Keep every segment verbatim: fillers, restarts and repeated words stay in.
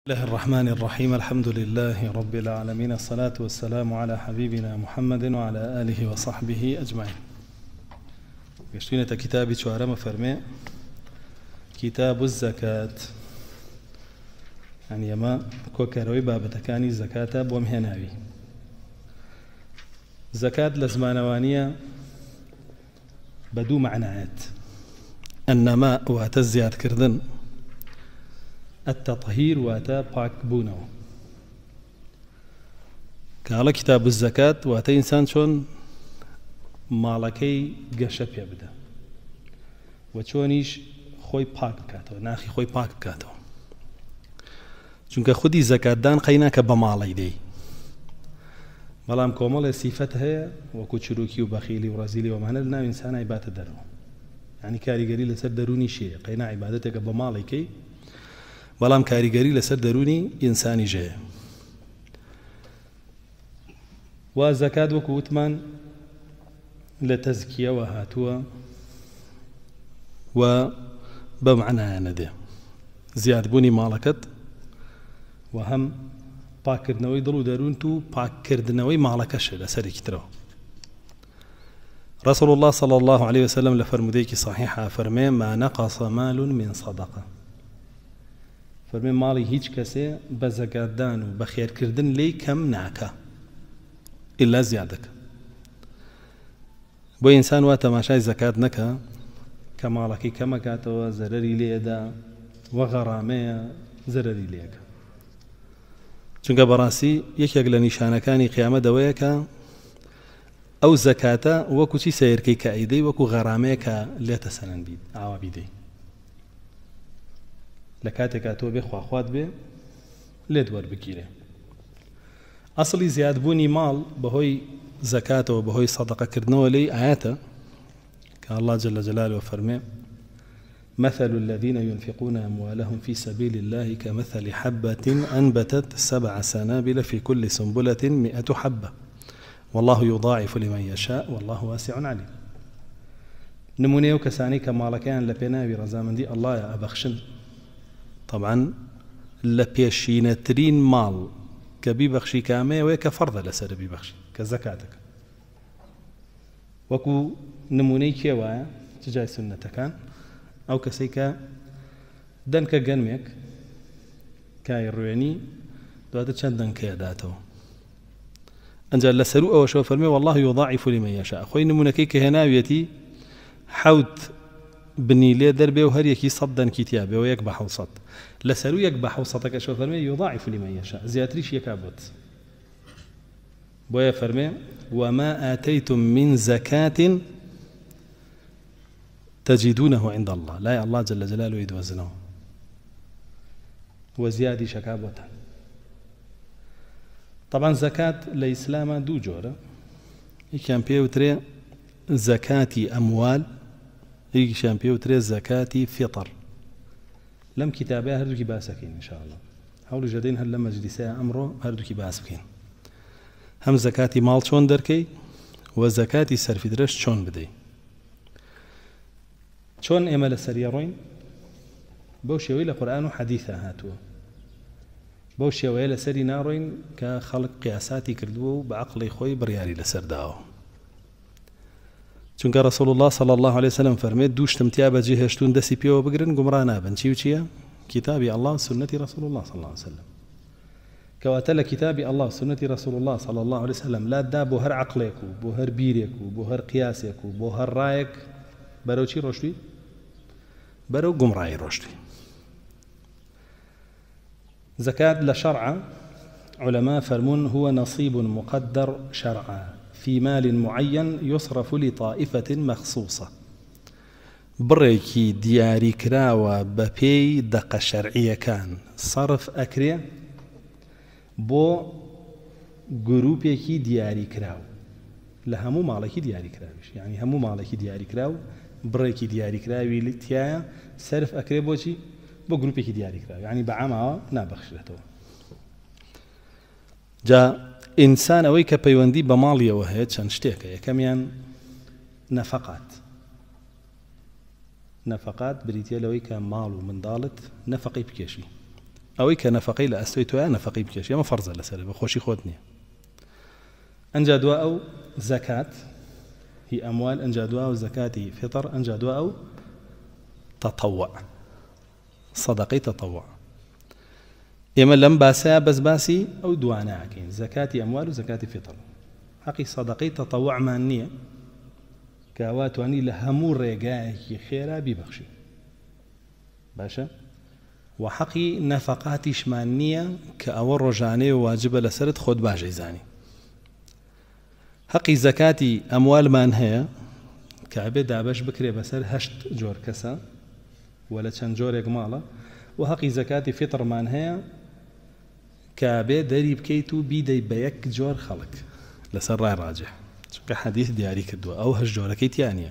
الله الرحمن الرحيم. الحمد لله رب العالمين، الصلاة والسلام على حبيبنا محمد وعلى آله وصحبه أجمعين. يشتينة كتابي شوارم فرمي كتاب الزكاة، يعني ما كوكروي بابتكاني الزكاة بومهناوي. زكاة لزمانوانية بدو معناات، النماء واتزياد كردن، التطهير واتا باك بونو. قال كتاب الزكاة واتا إنسان شون مالكي قشب يبدا وشونيش خوي باك بكاتو ناخي خوي باك بكاتو، چونك خودي زكاة دان قيناك بمالي دي بلام كومل صفتها وكو شروكي وبخيلي ورزيلي ومهنا لنا إنسان عبادة درو، يعني كاريگري لسر دروني شيء قينا عبادتك بمالي كي بەڵام کاریگەری لەسەر دەرونی ئینسانی ژەیە. وا زەکات وەکو وتمان لە تەزکیەوە هاتووە و بەم معنایانە دێ زیادبوونی ماڵەکەت و هەم پاکردنەوەی دڵ و دەروونت و پاککردنەوەی ماڵەکەشە لەسەرێکی ترەوە. رسول الله صلى الله عليه وسلم لفرمودەیەکی صحیحە فەرمێ ما نقص مال من صدقة، فرمي مالي هيج كسي بزكادان وبخير كردن لي كم ناكا إلا زيادك. بو إنسان واتا ما شاي زكاة نكا كمالكي كما كاتوا زرري ليدا وغرامية زرري ليك. چونك براسي يكيق لنشانكاني قيامة دويكا أو زكاة وكو چي سيركي كأيدي وكو غرامية كليتا سنن بيد عوابي دي لكاتك تو بي خواخوات بي ليد ور بكيره. اصلي زياد بوني مال بهوي زكاة وبهوي صدقة كردنو لي آياته كان الله جل جلاله وفرمي مثل الذين ينفقون أموالهم في سبيل الله كمثل حبة أنبتت سبع سنابل في كل سنبلة مئة حبة والله يضاعف لمن يشاء والله واسع عليم. نمونيه وكساني كمالكان لبناوي رزامندي الله يا أبخشن طبعا لبيشينة ترين مال كبي بخشي كامي ويك فرض لسر بي بخشي كزكاتك وكو نموني كيوايا تجاي سنة كان أو كسيكا دنك جنمك كاي الرويني دوات تشان دنك يداتو أنجل لسرو أو شو فرمي والله يضاعف لمن يشاء. خوي نمونكيك هناويتي حوت بني لي دربي وهر يكي صدا كتابه ويكبح وسط لسرو يكبح وسطك شو فرمي يضاعف لمن يشاء زياتريش يكابوت بويا فرمي وما آتيتم من زكاة تجدونه عند الله لا يا الله جل جلاله يدوزنه وزيادي شكابوتا. طبعا زكاة الإسلام دو جورة كان بيوتري زكاة أموال هيك شامبيو وتري زكاتي فطر لم كتابها هردوكي باسكين إن شاء الله حاولوا جدين هل لما جلساء أمره هردوكي باسكين هم زكاتي مال شون دركي وزكاتي سرفي درش شون بدي شون إمال السريروين بوشي ويلا قرآن وحديثة هاتوا بوشي ويلا سري ناروين كخلق قياساتي كردوه بعقلي خوي برياري لسرداو. چونکە رسول الله صلى الله عليه وسلم فرميت دوشتم تيابا جهشتون دسي بيو بقرن قمرانا بن چي وچيا كتابي الله وسنة رسول الله صلى الله عليه وسلم كواتل كتابي الله وسنة رسول الله صلى الله عليه وسلم لا دا بو هر عقلك بو هر بيرك بو هر قياسك بو هر رايك برو چي روشتي برو قمراي روشتي. زكاة لشرع علماء فرمون هو نصيب مقدر شرعا في مال معين يصرف لطائفة مخصوصة. بريكي دياري كراوة ببي دقة شرعية كان صرف أكري بو جروبيكي دياري كراو لهمو مالكي دياري كراوش، يعني همو مالكي دياري كراو بريكي دياري كراوي لتيايا صرف أكري بوشي بو جروبيكي دياري كراو، يعني بعامها نابخش لتو جا إنسان أويك بيوندي بمالية وهي چند شتيكا كميان نفقات نفقات بريتيا لويك مال ومن ضالت نفقي بكيشي ئەوەی کە نەفەقەی لە ئەستۆی تۆیان نەفەقەی بکێش ئێمە فەرزە لەسەر بە خۆشی خۆت نییە. ئەنجا دووە ئەو زەکات هی ئەموال، ئەنجا دووە ئەو زەکاتی فطر، ئەنجا دووە ئەو تەطەوع سەدەقەی تەطەوع. ئێمە لەم باسەیە بەس باسی ئەو دوانەکەین، زەکاتی ئەموال و زەکاتی فطر. حەقی سەدەقەی تەطەوعمان نییە کە ئەوا توانی لە هەموو ڕێگایەکی خێرا بیبەخشی، باشە؟ و حەقی نەفەقاتیشمان نییە کە ئەوە ڕۆژانەی و واجبە لەسرت خۆت باشەی زانی. حەقی زەکاتی ئەموالمان هەیە کە ئەبێ دابەش بکرێ بەسەر هەشت جۆر کەسە و لە چەند جۆرێک ماڵە، و حەقی زەکاتی فطرمان هەیە کە ئەبێ دەری بکەیت و بیدەی بە یەک جۆر خەڵک لەسەر ڕای ڕاجح، چونکە حەدیث دیاری کردووە ئەو هەشت جۆرەکەی تیانە.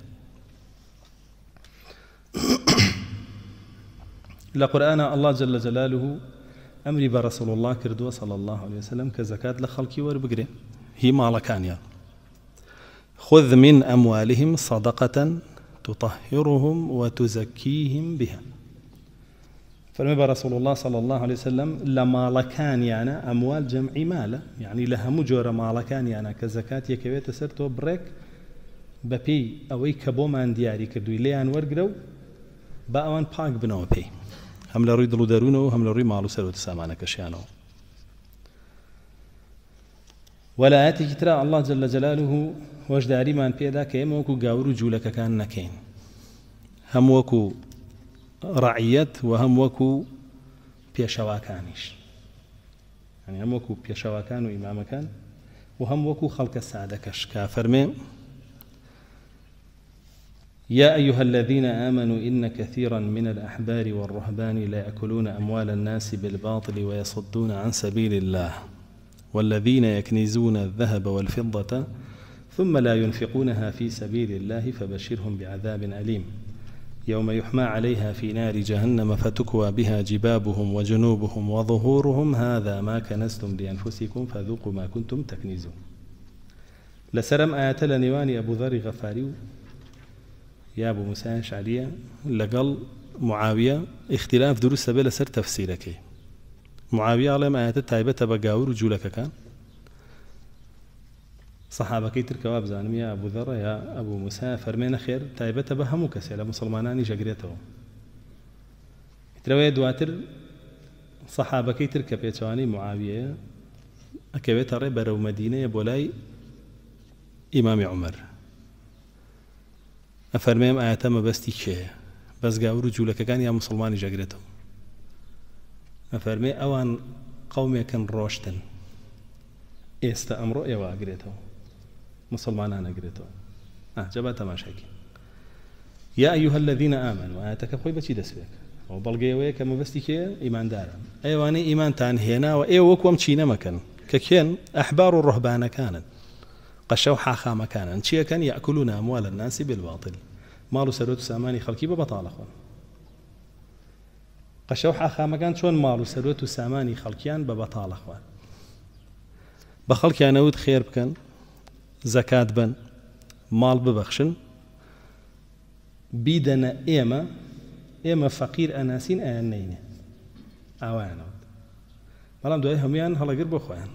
لە قورئانە الله جل جلاله ئەمری بە رەسوڵ الله کردووە صلی الله عليه وسلم کە زەکات لە خەڵکی وەربگرێ، هی ماڵەکانیان. خذ من أموالهم صدقة تطهرهم وتزكيهم بها. فرمي برسول الله صلى الله عليه وسلم لما لكان يعني أموال جمعي ماله، يعني لها مجرى ما لكان يعني كزكاة يكويت سرتو بريك ببي أو يكبو من دياري كردوي ليان ورقرو بأوان باق بنو بي هم لروي دلو دارونو هم لروي مالو سرو تسامانا كشيانو. ولا آتي ترى الله جل جلاله وجداري من بيدا كيم وكو قاورو جولك كان نكين، هم وكو رعية وهم وكو بيشواكانيش، يعني هم وكو بيشواكان وإمامكان وهم وكو خلق السعادة كش كافرمي يا أيها الذين آمنوا إن كثيرا من الأحبار والرهبان لا يأكلون أموال الناس بالباطل ويصدون عن سبيل الله والذين يكنزون الذهب والفضة ثم لا ينفقونها في سبيل الله فبشرهم بعذاب أليم يوم يحمى عليها في نار جهنم فتكوى بها جبابهم وجنوبهم وظهورهم هذا ما كنزتم لأنفسكم فذوقوا ما كنتم تكنزون. لسرم آيات لنواني أبو ذر غفاري يا أبو موسى شعرية لقل معاوية اختلاف دروس بلا سر تفسيرك. معاوية على ما آيات تايبة بقاور وجولك كان صحابة كيتر كواب زانم يا أبو ذر يا أبو موسى فرمينا خير تايبة بهمو كسي مسلماناني جاقريته تروي دواتر صحابة كيتر كبيتواني معاوية أكبيت ربر ومدينة بولاي إمام عمر أفرميم آيات ما بستي شيء بس قاور وجولك كان يا مسلماني جاقريته أفرمي أوان قومي كان روشتن إيستا أمرو إيوا أقريته مسلمان أنا أقريته آه جبات ماشاكي يا أيها الذين آمنوا آياتك خوي بشي دسبك وبلغي ويك ما بستي كي إيمان دارا أيواني إيمان تان هنا وإيوك ومشينا مكان ككين أحبار الرهبان كانت قشوا حاخا مكانا شيء كان يأكلون أموال الناس بالباطل مالو سروت ساماني خلقي ببطالة خون قشوا حاخا مكان شون مالو سروت ساماني خلقيان ببطالة خون بخلقيان أود خير بكن زكاة بن مال ببخشن بيدنا إيما إيما فقير أناسين أنين أوانا بلام دوای هەمویان هەڵەگر بۆ خۆیان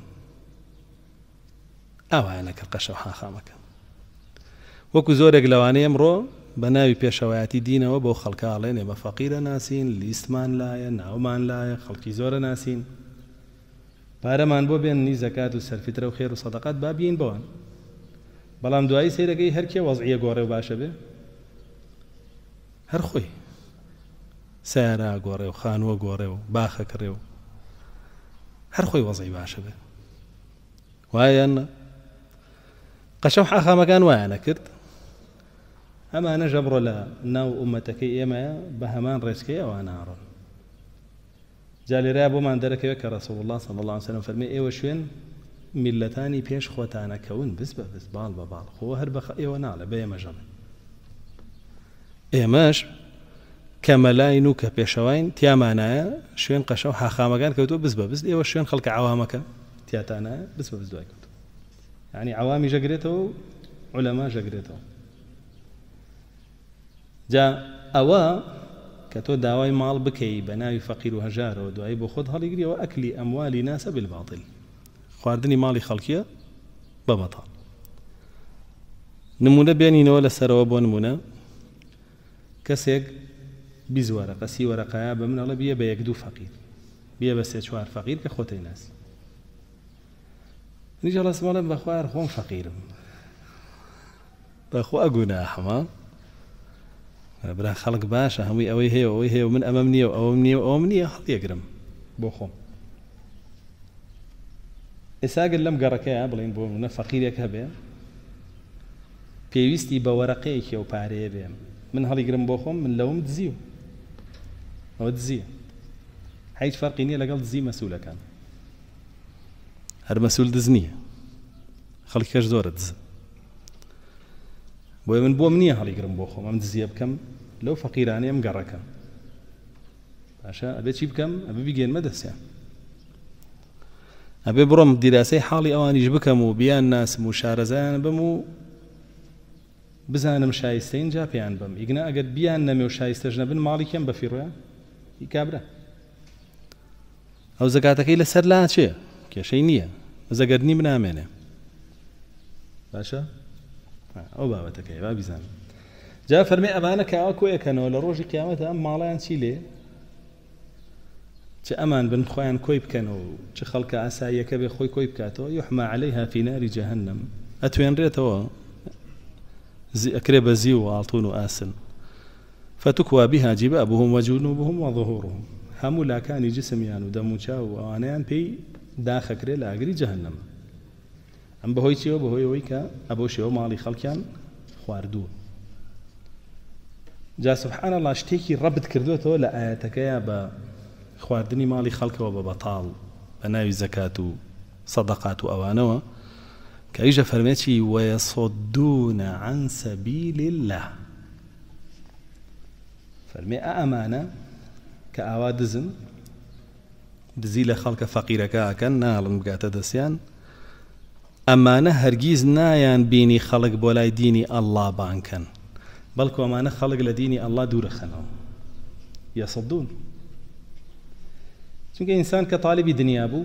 ئەوانە کە قەشە و حاخامەکە وەکو زۆرێک لەوانەیە ئەمڕۆ بە ناوی پێشەوایەتی دینەوە بۆ خەڵکاڵێن ئێمە فەقیرە ناسین لیستمان لایە ناومان لایە خەڵکی زۆرە ناسین پارەمان بۆ بێننی زەکات و سەرفیترە و خێر و سەدەقات با بین بەوان بەڵام دوایی سەیرەکەی هەر کێ وەزعیە گۆڕێ و باشە بێ هەر خۆی سیارە گۆڕێ و خانووە گۆڕێ و باخە کڕێ و هەر خۆی وەزعی باشە بێ وایە قەشە و حاخامەکان وایانە کرد ئەمانە ژەبڕۆ لە ناو ئومەتەکەی ئێمەیە بە هەمان ڕێچکەی ئەوان ناڕۆن جا لێرەیە بۆمان دەرەکەوێت کە ڕەسوڵ الله صلی الله علیه وسلم فەرمێ ئێوە شوێن میلەتانی پێش خۆتانەکەون بس بە بس باڵ بە باڵ خۆ هەر بە ئێوە ناڵێ بە ئێمە ژەڵێ ئێمەش کە مەلاین و کە پێشەواین تیامانایە شوێن قەشە و حاخامەکان کەوتووە بس بە بس ئێوە شوێن خەڵکە عەوامەکە تیاتانایە بس بە بس دوای کەوتووە یعنی عەوامی ژەگرێتەوە و عولەما ژەگرێتەوە جا ئەوە کە تۆ داوای ماڵ بکەی بە ناوی فەقیر و هەژارەوە دوایی بۆ خۆت هەڵیگریەوە ئەکلی ئەموالی ناسە بالباطل خواردنی ماڵی خەڵکیە بە بەتاڵ. نمونە بێنینەوە لەسەرەوە بۆ نمونە کەسێک بیست وەرەقە سی وەرەقەیە بە منەڵە بیە بە یەک دوو فەقیر بیە بە سێ چوار فەقیر کە خۆتەی ناسی نیجا لە سماڵم بەخوار خۆم فەقیرم بەخوا ئەگوناحەمە برا خەڵک باشە هەمووی ئەوەی هەیە ئەوەی هەیە من ئەمەم نییە و ئەوەم نییە و ئەوەم نییە هەڵیەگرم بۆ خۆم. ئێساگەر لەم گەڕەکەیە بڵین بۆ منە فەقیرێک هەبێ پێویستی بە وەرەقەیەکی و پارەیە بێ من هەڵیگرم بۆ خۆم من لەوم دزیوە ئەوە دزیە هیچ فەرقی نییە لەگەڵ دزی مەسوولەکان هەر مەسوول دز نییە خەڵکیش زۆرە دز بۆیە من بۆم نییە هەڵیگرم بۆ خۆم ئەم دزیە بکەم لەو فەقیرانەیەم گەڕەکە باشە ئەبێ چی بکەم ئەبێ بیگەێنمە دەستیان ئەبێ بڕۆم دیراسەی حاڵی ئەوانیش بکەم و بیان ناسم و شارەزایان بم و بزانم شایستەین جا پێیان بم ئیگنا ئەگەر بیان نەمێ و شایستەش نەبن ماڵی کێم بە فیڕۆیە هی کابرا ئەو زەکاتەکەی لەسەر لا چێ کێشەی نییە زەگەرنی منامێنێ باشە ئەو بابەتەکەی با بیزانم جا فەرمێ ئەمانە کاوە کۆیەکەنەوە لە ڕۆژی قیامەتە ئەم ماڵیان چی لێ چ ئەمان بن خۆیان کۆی بکەنەوە چ خەڵکە ئاساییەکە بێ خۆی کۆی بکاتەوە یحما عەلەیها فی ناری جەهەنەم ئەتوێنرێتەوە ئەکرێ بە زی و ئاڵتون و ئاسن فتکوا بها جبابهم وجنوبهم وظهورهم هەموو لاکانی جسمیان و دەم و چاو و ئەوانەیان پێی داخەکرێ لە ئاگری جەهەنەم ئەم بەهۆی چیەوە بەهۆی ئەوەی کە ئەبۆ شێوە ماڵی خەڵکیان خواردووە. جا سبحان الله شتێکی ڕەبت کردوێتەوە لە ئاەتەکەیە بە خواردنی ماڵی خەڵکەوە بە بەتاڵ بە ناوی زەکات و سەدەقات و ئەوانەوە کە ئیژە فەرمێکی وەیەصدون عن سەبیل الله فەرمێ ئەمانە کە ئاوا دزن دزی لە خەڵکە فەقیرەکە ئەکەن ناڵن بگاتە دەستیان ئەمانە هەرگیز نایان بینی خەڵک بۆ لای دینی ئەڵڵا بانکەن بەڵکو ئەمانە خەڵک لە دینی ئەڵڵا دوورەخەنەوە یەصدون چونکە ئینسان کە تاالبی دنیا بوو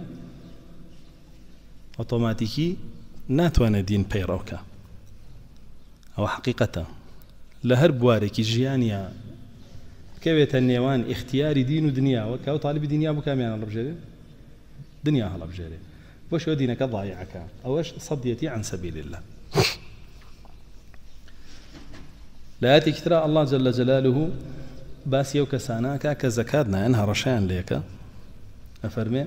ئۆتۆماتیکی ناتوانێت دین پەیڕەوکە ئەوە حەقیقەتە لە هەر بوارێکی ژیانیا بکەوێتە نێوان ئیختیاری دین و دنیاوە کە ئەو تاالبی دنیا بوو کامیان هەڵبژێرێ دنیا هەڵبژێرێ بۆ شوە دینەکە ضایعەکە ئەوەش صەدیەتی عن سەبیل الله. لە ئاەتێکی ترا ئەڵڵا جەلە جەلالوه باسی ئەو کەسانەکە کە زەکات نایەن هەڕەشەیان لێکە ئەفەرمێ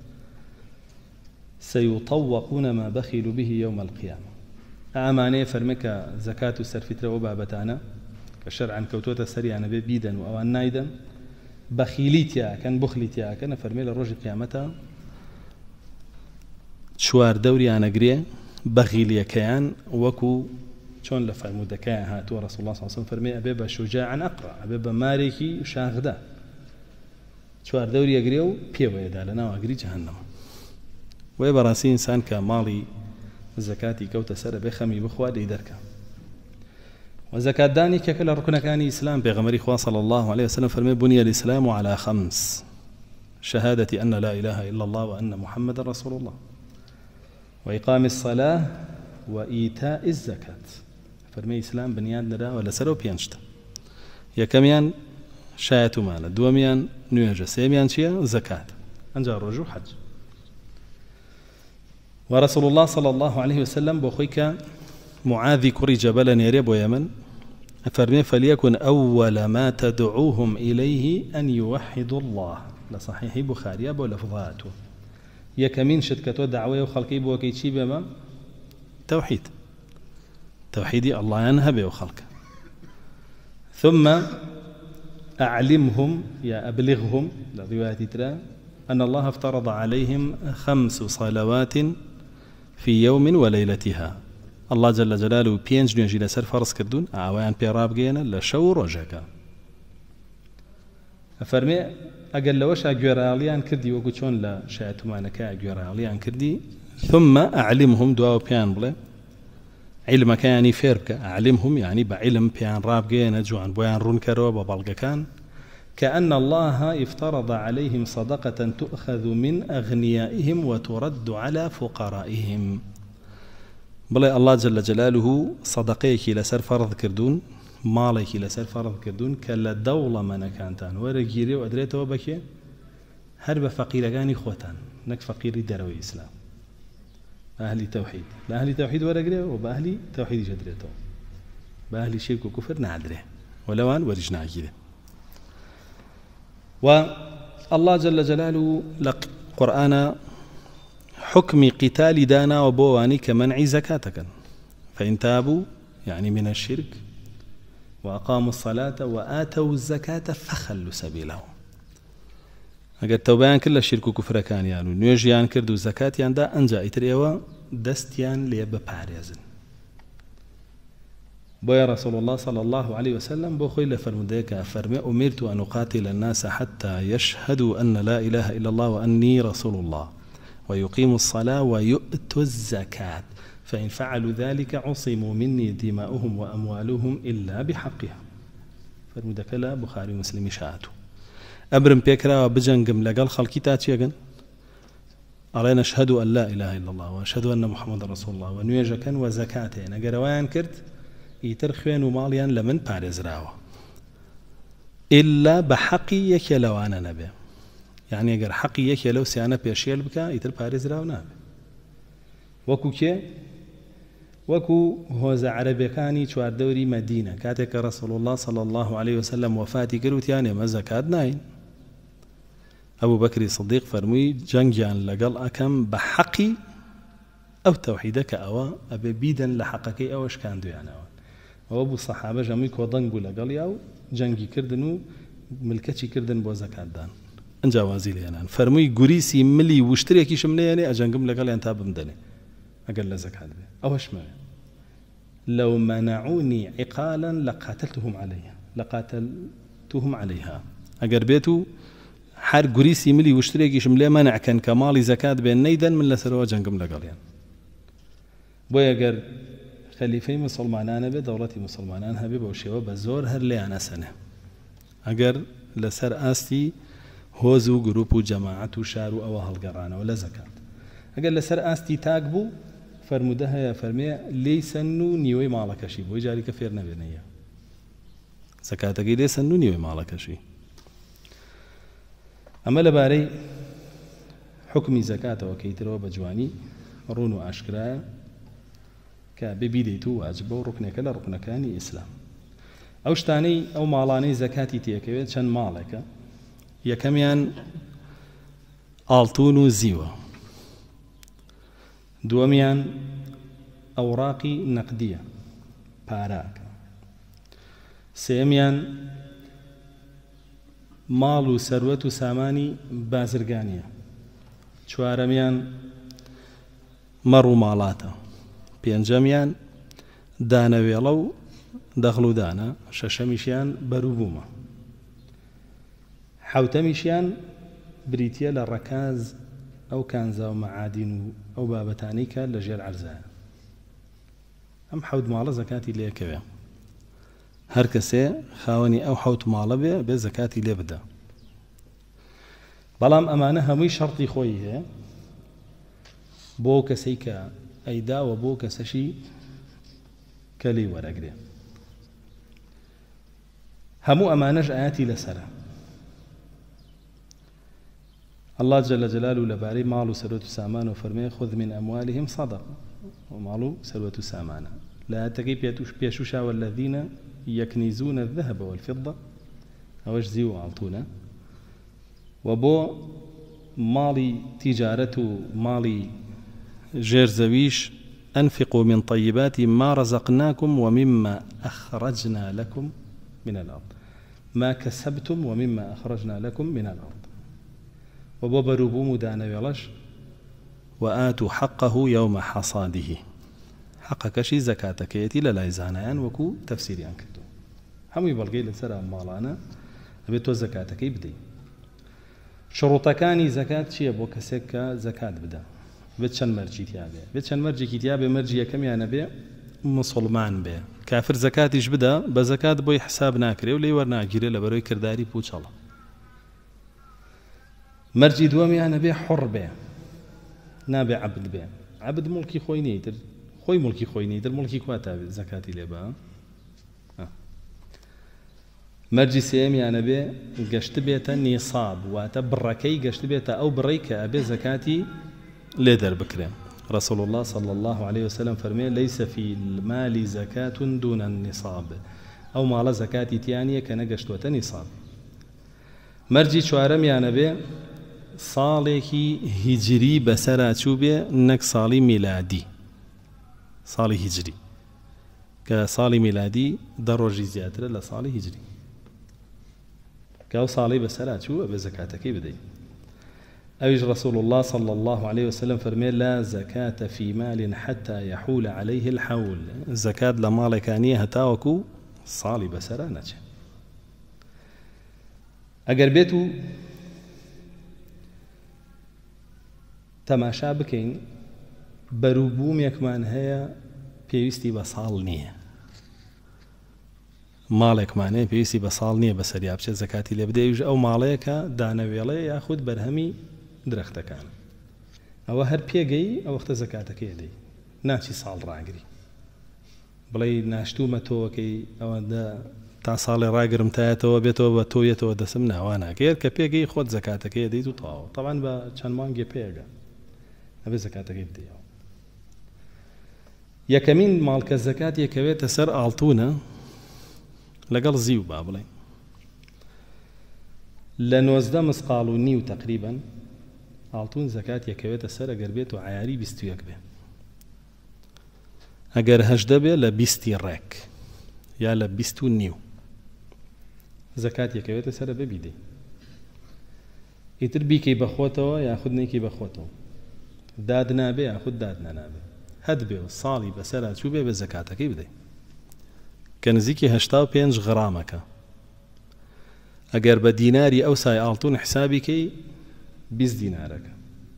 سيطوقون ما بخلوا به يوم القيامة ئەمانەیە فەرمێ کە زەکات و سەرفیترەوە بابەتانە کە شەرعەن کەوتۆتە سەریانە بێ بیدەن و ئەوان نایدەن بەخیلی تیاکەن بخلی تیاکەن ئەفەرمێ لە ڕۆژی قیامەتە چوار دەوریانەگرێ بەخیلیەکەیان وەکو چۆن لە فەرمودەکەیان هاتووە ڕەسوڵ الله صلی الله علیه وسلم فەرمێ ئەبێ بە شوجاعن ئەقرع ئەبێ بە مارێکی شاخدا چوار دەوری ئەگرێ و پێوەیەدا لە ناو ئاگری جەهەنەمە. وێ بەڕاستی ئینسان کە ماڵی زەکاتی کەوتە سەرە بێ خەمی بخوا دەی دەرکە و زەکاتدانی کەکە لە ڕوکنەکانی ئیسلام پێغەمبەری خوا صلی الله عليه وسلم فەرمێ بني الإسلام على خمس شهادة أن لا إله إلا الله وأن محمد رسول الله وإقام الصلاة وإيتاء الزكاة فەرمێ ئیسلام بنیان نەدا و لەسەرەوە پێنجتە یەکەمیان شایەت و مالە دووەمیان نوێژە سێمیان چییە زەکات ئەنجا ڕۆژ و حەج. ورسول الله صلى الله عليه وسلم بوخيك معاذ كري جبل نيريب ويمن فرمي فليكن أول ما تدعوهم إليه أن يوحدوا الله لصحيح بخاري أبو لفظاته يكمين شتكتو دعوة وخلقي بوكي تشي بما توحيد توحيدي الله ينهبه وخلق ثم أعلمهم يا أبلغهم لرواية ترى أن الله افترض عليهم خمس صلوات في يوم وليلتها الله جل جلاله بينج نيجي لسر فرض كردون أعوان بيراب جينا لشو رجعك أفرمي أقل لوش أجوراليان كردي وقولون لا شايتمان كا أجوراليان كردي ثم أعلمهم دعاء بيان بله علم كاني فيربك أعلمهم يعني بعلم بيان راب جينا جوان بيان رون كرو ببلغ كان كأن الله افترض عليهم صدقة تؤخذ من أغنيائهم وترد على فقرائهم. بلي الله جل جلاله صدقيك لسر فرض كردون، مالك لسر فرض كردون كلا دولة من كانتان ورقيري وأدريته وبكي هرب فقيرغاني خوتان نك فقيري دروي إسلام أهلي توحيد، لا أهلي توحيد ورقري وبأهلي توحيد جدريته، بأهلي شرك وكفر نعدره ولوان ورجنا كده. والله جل جلاله لق قرآن حكم قتال دانا وبواني كمنع زكاتك، فإن تابوا يعني من الشرك وأقاموا الصلاة وآتوا الزكاة فخلوا سبيلهم. اگر توبیان کرد لشرک و کفر کان یانو نوێژیان کرد و زەکاتیان دا ئەنجا ئیتر ئێوە دەستیان لێ بپارێزن. بۆیە رسول الله صلى الله عليه وسلم بۆ خۆی لە فەرمودەیەکە فەرمێ أمرت أن أقاتل الناس حتى يشهدوا أن لا إله إلا الله وأني رسول الله ويقيموا الصلاة ويؤتوا الزكاة فإن فعلوا ذلك عصموا مني دماؤهم وأموالهم إلا بحقها. فەرمودەکە لە بخاری و مسلمی شاتو. أمرم بيكرا بجنقم لقال خلقي تاتيقن علينا أشهد أن لا إله إلا الله وأشهد أن محمد رسول الله ونويجا وزكاتين أقروان كرت يترخوين وماليان لمن بارز راوة إلا بحقي يكي لو أنا نبي يعني أقر حقي يكي لو سيانا بيشيل بكا يتر بارز راوة نبي وكو كي وكو هوز عربي كاني شوار دوري مدينة كاتك رسول الله صلى الله عليه وسلم وفاتي كروت يعني ما زكاة ناين أبو بكر الصديق فرمي جنجان لقل أكم بحقي أو توحيدك أو أبي بيدا لحقك أو إيش كان دو يعني وأبو الصحابة جميك وضنقوا لقل أو جنجي كردنو ملكتي كردن بو زكاة دان انجاوازي لي أنا فرمي قريسي ملي واشتري كيش مني يعني أجنقم لقل ينتاب مدني أقل زكاة بي أو إيش ما لو منعوني عقالا لقاتلتهم عليها لقاتلتهم عليها أقر بيتو حر قريسي ملي واشتريكي شملي منع كان كمالي زكاة بين نيدا من لسروا جنقم لقاليان بويا قر خليفي مسلمانان بي دولتي مسلمانان هبي بوشيوه بزور هر لي أنا سنة أقر لسر آستي هوزو جروب جماعة شارو أو هالقرانة ولا زكاة أقر لسر آستي تاقبو فرمودها يا فرمي ليسنو نيوي مالك شي بو جاري كفير نبينيا زكاتك ليسنو نيوي مالك شي. أما لباري حكم زكاة وكيترو بجواني رونو أشكرا كببيديتو واجبو ركنك لا ركنكاني إسلام أوشتاني أو مالاني زكاتي تيكويت شن مالك يكميان آلتونو زيوة دوميان أوراقي نقدية باراك سيميان مال و سروت و سامانی بازرگانیه چوارمیان مرو مالاتا پێنجەمیان دانەوێڵە و دەخڵ و دانا شەشەمیشیان بەروبوومە حوتەمیشیان بریتیە لە ڕەکاز ئەو کانزا و مەعادین و ئەو بابەتانەی کە لە ژێر عەرزایە ئەم حەوت ماڵە زەکاتی لێکەوێ هەر کەسێ خاوەنی ئەو حەوت ماڵە بێ بێ زەکاتی لێ بدە بەڵام ئەمانە هەمووی شەڕتی خۆی هەیە بۆ کەسەی کە ئەیداوە بۆ کەسەشی کە لێی وەرەگرێ هەموو ئەمانەش ئاەتی لەسەرە الله جل جلاله لباري مالو سروة سامان وفرمي خذ من أموالهم صدقة ومالو سروة سامان لا تقي بيشوشا والذين يكنزون الذهب والفضة أو اجزيوا عالطونا وبو مالي تجارته مالي جير زويش أنفقوا من طيبات ما رزقناكم ومما أخرجنا لكم من الأرض ما كسبتم ومما أخرجنا لكم من الأرض وبو بروبو مدانا يلش وآتوا حقه يوم حصاده حقك شي زكاتك يتي لا يزانيان وكو تفسيريان كدو همي بلغي لسرا مالانا بيتو زكاتك يبدي شروطكاني زكاة شي بو كسك زكاة بدا بتشن مرجي تيابي بتشن مرجي تيابي مرجي كم يعني بي مسلمان بي كافر زكاتيش بدا بزكاة بوي حساب ناكري ولي ورنا جيري لبروي كرداري بوچالا مەرجی دووەمیانە بێ حڕ بێ نابێ عەبد بێ عەبد مڵکی خۆی نییە تر خۆی مڵکی خۆی نییە تر مڵکی کوا تا زەکاتی لێ بە مەرجی سێمیانە بێ گەشت بێتە نیساب واتە بڕەکەی گەشت بێتە ئەو بڕەی کە ئەبێ زەکاتی لێ دەربکرێ رسول الله صلى الله عليه وسلم فرمي ليس في المال زكاة دون النصاب أو مال زكاة تيانية كنقشتوة نصاب مرجي شوارم يعني بي صالحي هجري بسرا چوبي نك صالي ميلادي صالي هجري كصالي ميلادي دروجي زيادة لصالي هجري كاو صالي بسرا چو بزكاتك بدي أوج رسول الله صلى الله عليه وسلم فرمي لا زكاة في مال حتى يحول عليه الحول زكاة لمال كانية هتاوكو صالي بسرا نچه اگر بيتو تماشا بكين بروبوم يكمان هيا پێویستی بە ساڵ نییە ماڵێکمانەیە پێویستی بە ساڵ نییە بەسەریا بچێت زەکاتی لێ بدەیژ ئەو ماڵەیە کە دانەوێڵەیە یاخود بەرهەمی درەختەکان ئەوە هەر پێگەی ئەو وەختە زەکاتەکەی دەی ناچی ساڵ ڕاگری بڵێ ناشتومە تۆوەکەی ئەوەندە تا ساڵی ڕاگرم تایەتەوە بێتەوە بە تۆیەتەوە دەسم ناواناکەێت کە پێگەی خۆت زەکاتەکەی دەیت و تاوە تەوان بە چەند مانگێ پێگە ئەبێ زەکاتەکەی بدەیەوە یەکەمین ماڵکە زەکات یەکەوێتە سەر ئاڵتوونە لەگەڵ زیو با بڵێ لە نۆزدە مسقاڵ و نیو تقریبا ئاڵتون زەکات یەکەوێتە سەر ئەگەر بێت و عیاری بیست و یەک بێ ئەگەر هەژدە بێ لە بیستی ڕێک یا لە بیست و نیو زەکات یەکەوێتە سەرە ببیدەی ئیتر بیکەی بەخۆتەوە یاخود نەیکەی بەخۆتەوە داد نابێ یاخود داد نەنابێ هەد بێ و ساڵی بەسەرا چوو بێ بە زەکاتەکەی بدەی کە نزیکی هەشتا و پێنج غرامەکە ئەگەر بە دیناری ئەو سای ئاڵتون حسابیکەی بیست دینارەکە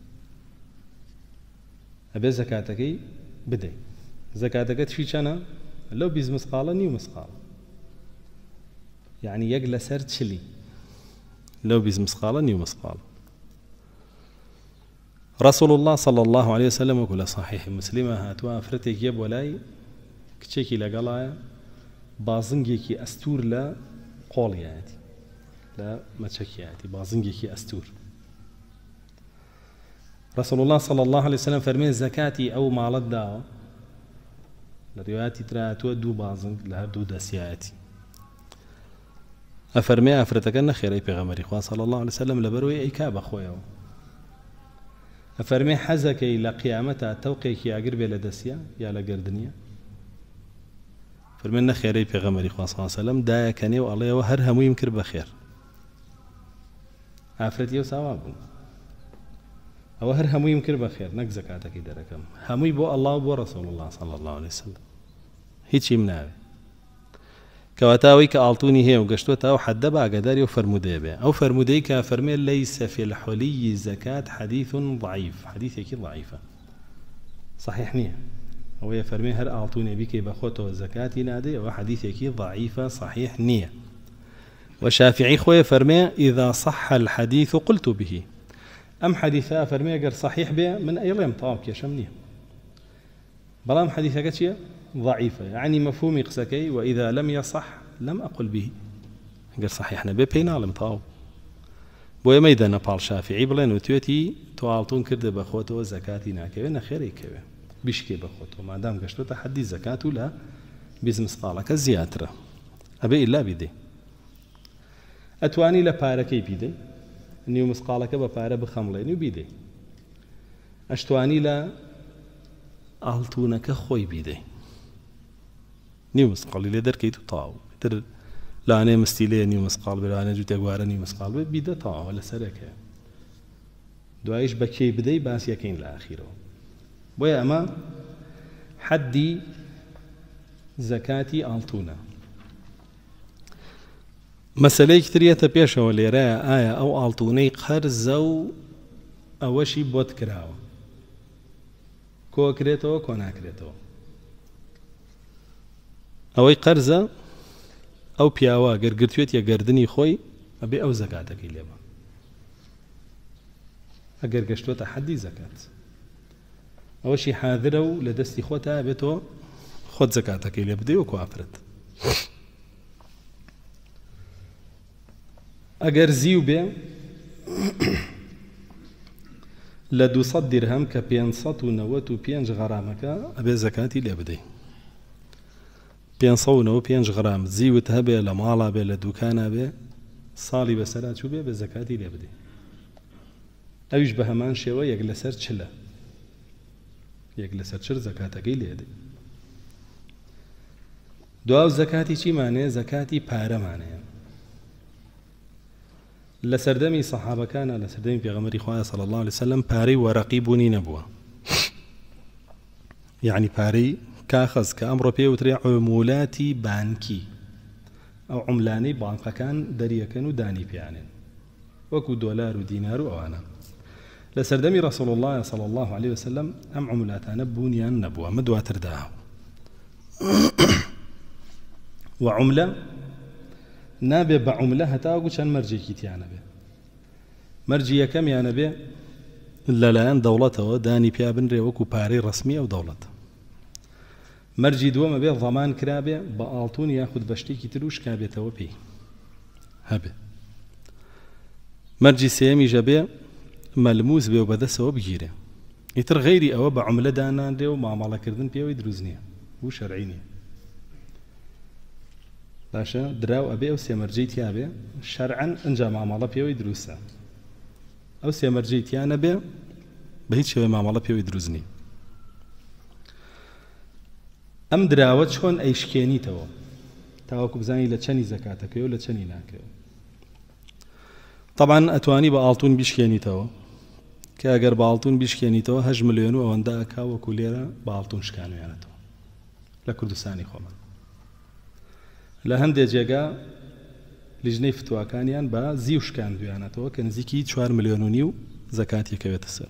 ئەبێ زەکاتەکەی بدەی زەکاتەکە تشی چەنە لەو بیست مسقاڵە نیو مسقاڵ یعنی یەک لەسەر چلی لەو بیست مسقاڵە نیو مسقاڵ رسول الله صلى الله عليه وسلم وكل صحيح مسلمة هاتوا فرتك يب ولاي كتشكي لقلايا بازنجيكي أستور لا قولياتي لا ما تشكياتي بازنجيكي أستور رسول الله صلى الله عليه وسلم فرمي زكاتي أو مالت داوة لرواياتي تراتوا دو بازنج لها دو دسياتي أفرمي أفرتكن خيري بغمري خواه صلى الله عليه وسلم لبروي أي كاب أخويا أفرمي حزكي لقيامتها توقيكي أقرب إلى دسيا يا لقردنيا فرمي خيري بغمري خواه صلى الله عليه وسلم دايا كاني والله وهر همو يمكر بخير عفرتي وسواب أو هر همو يمكر بخير نك زكاتك دركم همو يبو الله وبو رسول الله صلى الله عليه وسلم هيتشي مناوي كواتاوي كالتوني هي وقشتوتا وحد باقداري وفرمودي به او فرمودي كفرمي ليس في الحلي زكاة حديث ضعيف حديث يكي ضعيفة صحيح نية هو يفرمي هر التوني بك بخوته زكاة نادي وحديث يكي ضعيفة صحيح نية وشافعي خويا فرمي إذا صح الحديث قلت به أم حديثا فرمي أقر صحيح به من أي لم طابك يا شمنية بلام حديثك شيء ضعيفة يعني مفهومي قسكي وإذا لم يصح لم أقل به قال صحيح أنا بينا لم طاو بويا ميدا نبال شافعي بلين وتوتي توالتون كرد بخوته زكاتي ناكوين خيري كوي بيشكي بخوته ما دام قشتو تحدي زكاته لا بزمس قالك الزياترة أبي إلا بيدي أتواني لباركي بيدي نيو مسقالك ببارة بخملين بيدي أشتواني لا أهلتونك خوي بيدي نيو مسقال اللي دركيتو طاو تر لا أنا مستيلي نيو مسقال بلا أنا جوتي أقوار نيو مسقال بيدا طاو ولا سركة دوايش بكي بدي باس يكين لآخره بويا أما حدي زكاتي ألتونا مسألة كتيرية تبيشة وليرا آية أو ألتوني قرزو أوشي بوت كراو كو كريتو كو ناكريتو ئەوەی قەرزە ئەو پیاوە گەرگرتوێت یە گەردنی خۆی ئەبێ ئەو زەکاتەکەی لێبە ئەگەر گەشتوتە حەدی زەکات ئەوەشی حاضرە و لە دەستی خۆتە بێتەوە خۆت زەکاتەکەی لێ بدەی وەکو ئافرەت. ئەگەر زیو بێ لە دووسەد دیرهەم کە پێنجسەد و نەوەت و پێنج غەرامەکە ئەبێ زەکاتی لێ بدەی. پێنجسەد و نەوەت و پێنج غەرام زیوت هەبێ لە ماڵا بێ لە دوکانە بێ ساڵی بەسەرا چوو بێ بە زەکاتی لێ بدەی. ئەویش بە هەمان شێوە یەک لەسەر چلە یەک لەسەر چر زەکاتەکەی لێ دەی. دواو زەکاتی چیمانێ؟ زەکاتی پارەمانەیە. لە سەردەمی سەحابەکانە لە سەردەمی پێغەمبەری خوا صلی الله علیه وسلم پارەی وەرەقی بوونی نەبووە، یعنی پارەی کاغەز کە ئەمڕۆ پێ وترێ عمولاتی بانکی، ئەو عملانەی بانقەکان دەریەکەن و دانی پێیانێن وەکو دۆلار و دینار و ئەوانە. لە سەردەمی ڕەسوڵ الله صلی الله علیه وسلم ئەم عملاتانە بوونیان نەبووە، مە دواتر داهاو. و عملە نابێ بە عملە هەتاوەکو چەند مەرجێکی تیانە بێ. مەرجی یەکەمیانە بێ لەلایەن دەوڵەتەوە دانی پیا بنرێ وەکو پارەی ڕەسمی ئەو دەوڵەتە. مەرجی دووەمە بێ ضەمان کرابێ بە ئاڵتون یاخود بە شتێکی تر و شکابێتەوە پێی هەبێ. مەرجی سێیەمیژە بێ مەلموس بێ و بەدەستەوە بگیرێ. ئیتر غەیری ئەوە بە عملە داناندرێ و مامەڵەکردن پێوەی دروست نییە و شەرعی نییە. باشە دراو ئەبێ ئەو سێمەرجەی تیا بێ شەرعەن ئەنجا مامەڵە پێوەی دروستە. ئەو سێمەرجەی تیانە بێ بە هیچ شێوەی مامەڵە پێوەی دروست نییە. ئەم دراوە چۆن ئەیشکێنیتەوە تاوەکو بزانی لە چەنی زەکاتەکەی و لە چەنی ناکەوە. طبعا ئەتوانی بە ئاڵتون بیشکێنیتەوە کە ئەگەر بە ئاڵتون بیشکێنیتەوە هەژ ملیۆن و ئەوەندە ئەکا وەکو لێرە بە ئاڵتون شکانویانێتەوە لە کوردستانی خۆمان. لە هەندێک جێگا لیژنەی فتوواکانیان بە زیو شکاندویانێتەوە کە نزیکی چوار ملیۆن و نیو زەکات یەکەوێتە سەر.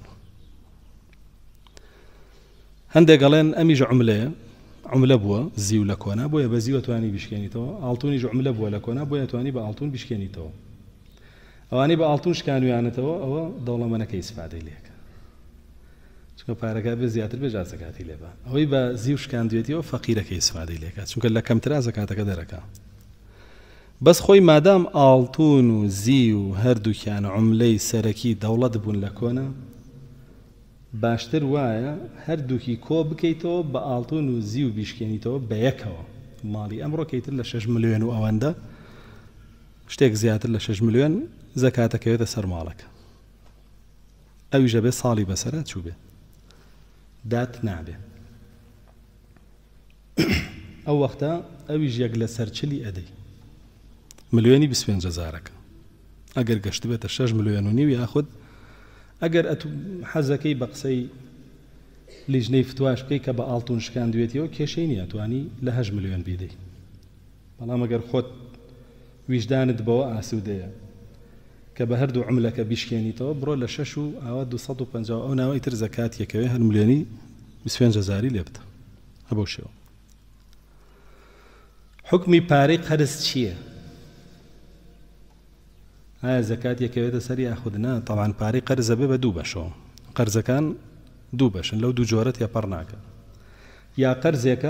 هەندێک گەڵێن ئەمیش عملەیە، عملە بووە زیو لە کۆنا بۆیە بە زیو توانی بیشکێنیتەوە، ئاڵتونیش عملە بووە لە کۆنا بۆیە توانی بە ئاڵتون بیشکێنیتەوە. ئەوانەی بە ئاڵتون شکانویانێتەوە ئەوە دەوڵەمەندەکەی ئیسفادەی لێکە چونکە پارەکە بێ زیاتر بێ جا زەکاتی لێ بە. ئەوەی بە زیو شکاندوێتیەوە فەقیرەکەی ئیسفادەی لێکە چونکە لە کەمترا زەکاتەکە دەرەکە. بەس خۆی مادام ئاڵتون و زی و هەردووکیان عملەی سەرەکی دەوڵەت بوون لە کۆنا باشتر وایە هەردووکی کۆ بکەیتەوە بە ئاڵتون و زی و بیشکێنیتەوە بە یەکەوە. ماڵی ئەمڕۆکەیتر لە شەش ملیۆن و ئەوەندە شتێک زیاتر لە شەش ملیۆن زەکاتەکەوێتە سەر ماڵەکە. ئەویژە بێ ساڵی بەسەرا چوو بێ دات نابێ. ئەو وەختە ئەویش یەک لە سەرچلی ئەدەی ملیۆنی بیست و پێنج هەزارەکە. ئەگەر گەشت بێتە شەش ملیۆن و نیو یاخود ئەگەر ئەتو حەزەکەی بە قسەی لیژنەی فتواش بکەی کە بە ئاڵتون شکاندوێتیەوە کێشەی نییە توانی لە هەژ ملیۆن بیدەی. بەڵام ئەگەر خۆت ویژدانت بەوە ئاسوودەیە کە بە هەردوو عملەکە بیشکێنیتەوە بڕۆ لە شەش و ئاوا دووسەد و پەنجاو ئەو ناوەی تر زەکات یەکەوێ هەر ملیۆنی بیست و پێنج هەزاری لێ بدە. هەبەو شێوە. حکمی پارەی قەرز چییە؟ ئایا زەکات یەکەوێتە سەر یاخودنا؟ تەڵان پارەی قەرزە بێ بە دوو بەشەوە. قەرزەکان دوو بەشن، لەو دوو جۆرەت یا پەڕ ناکە. یا قەرزێکە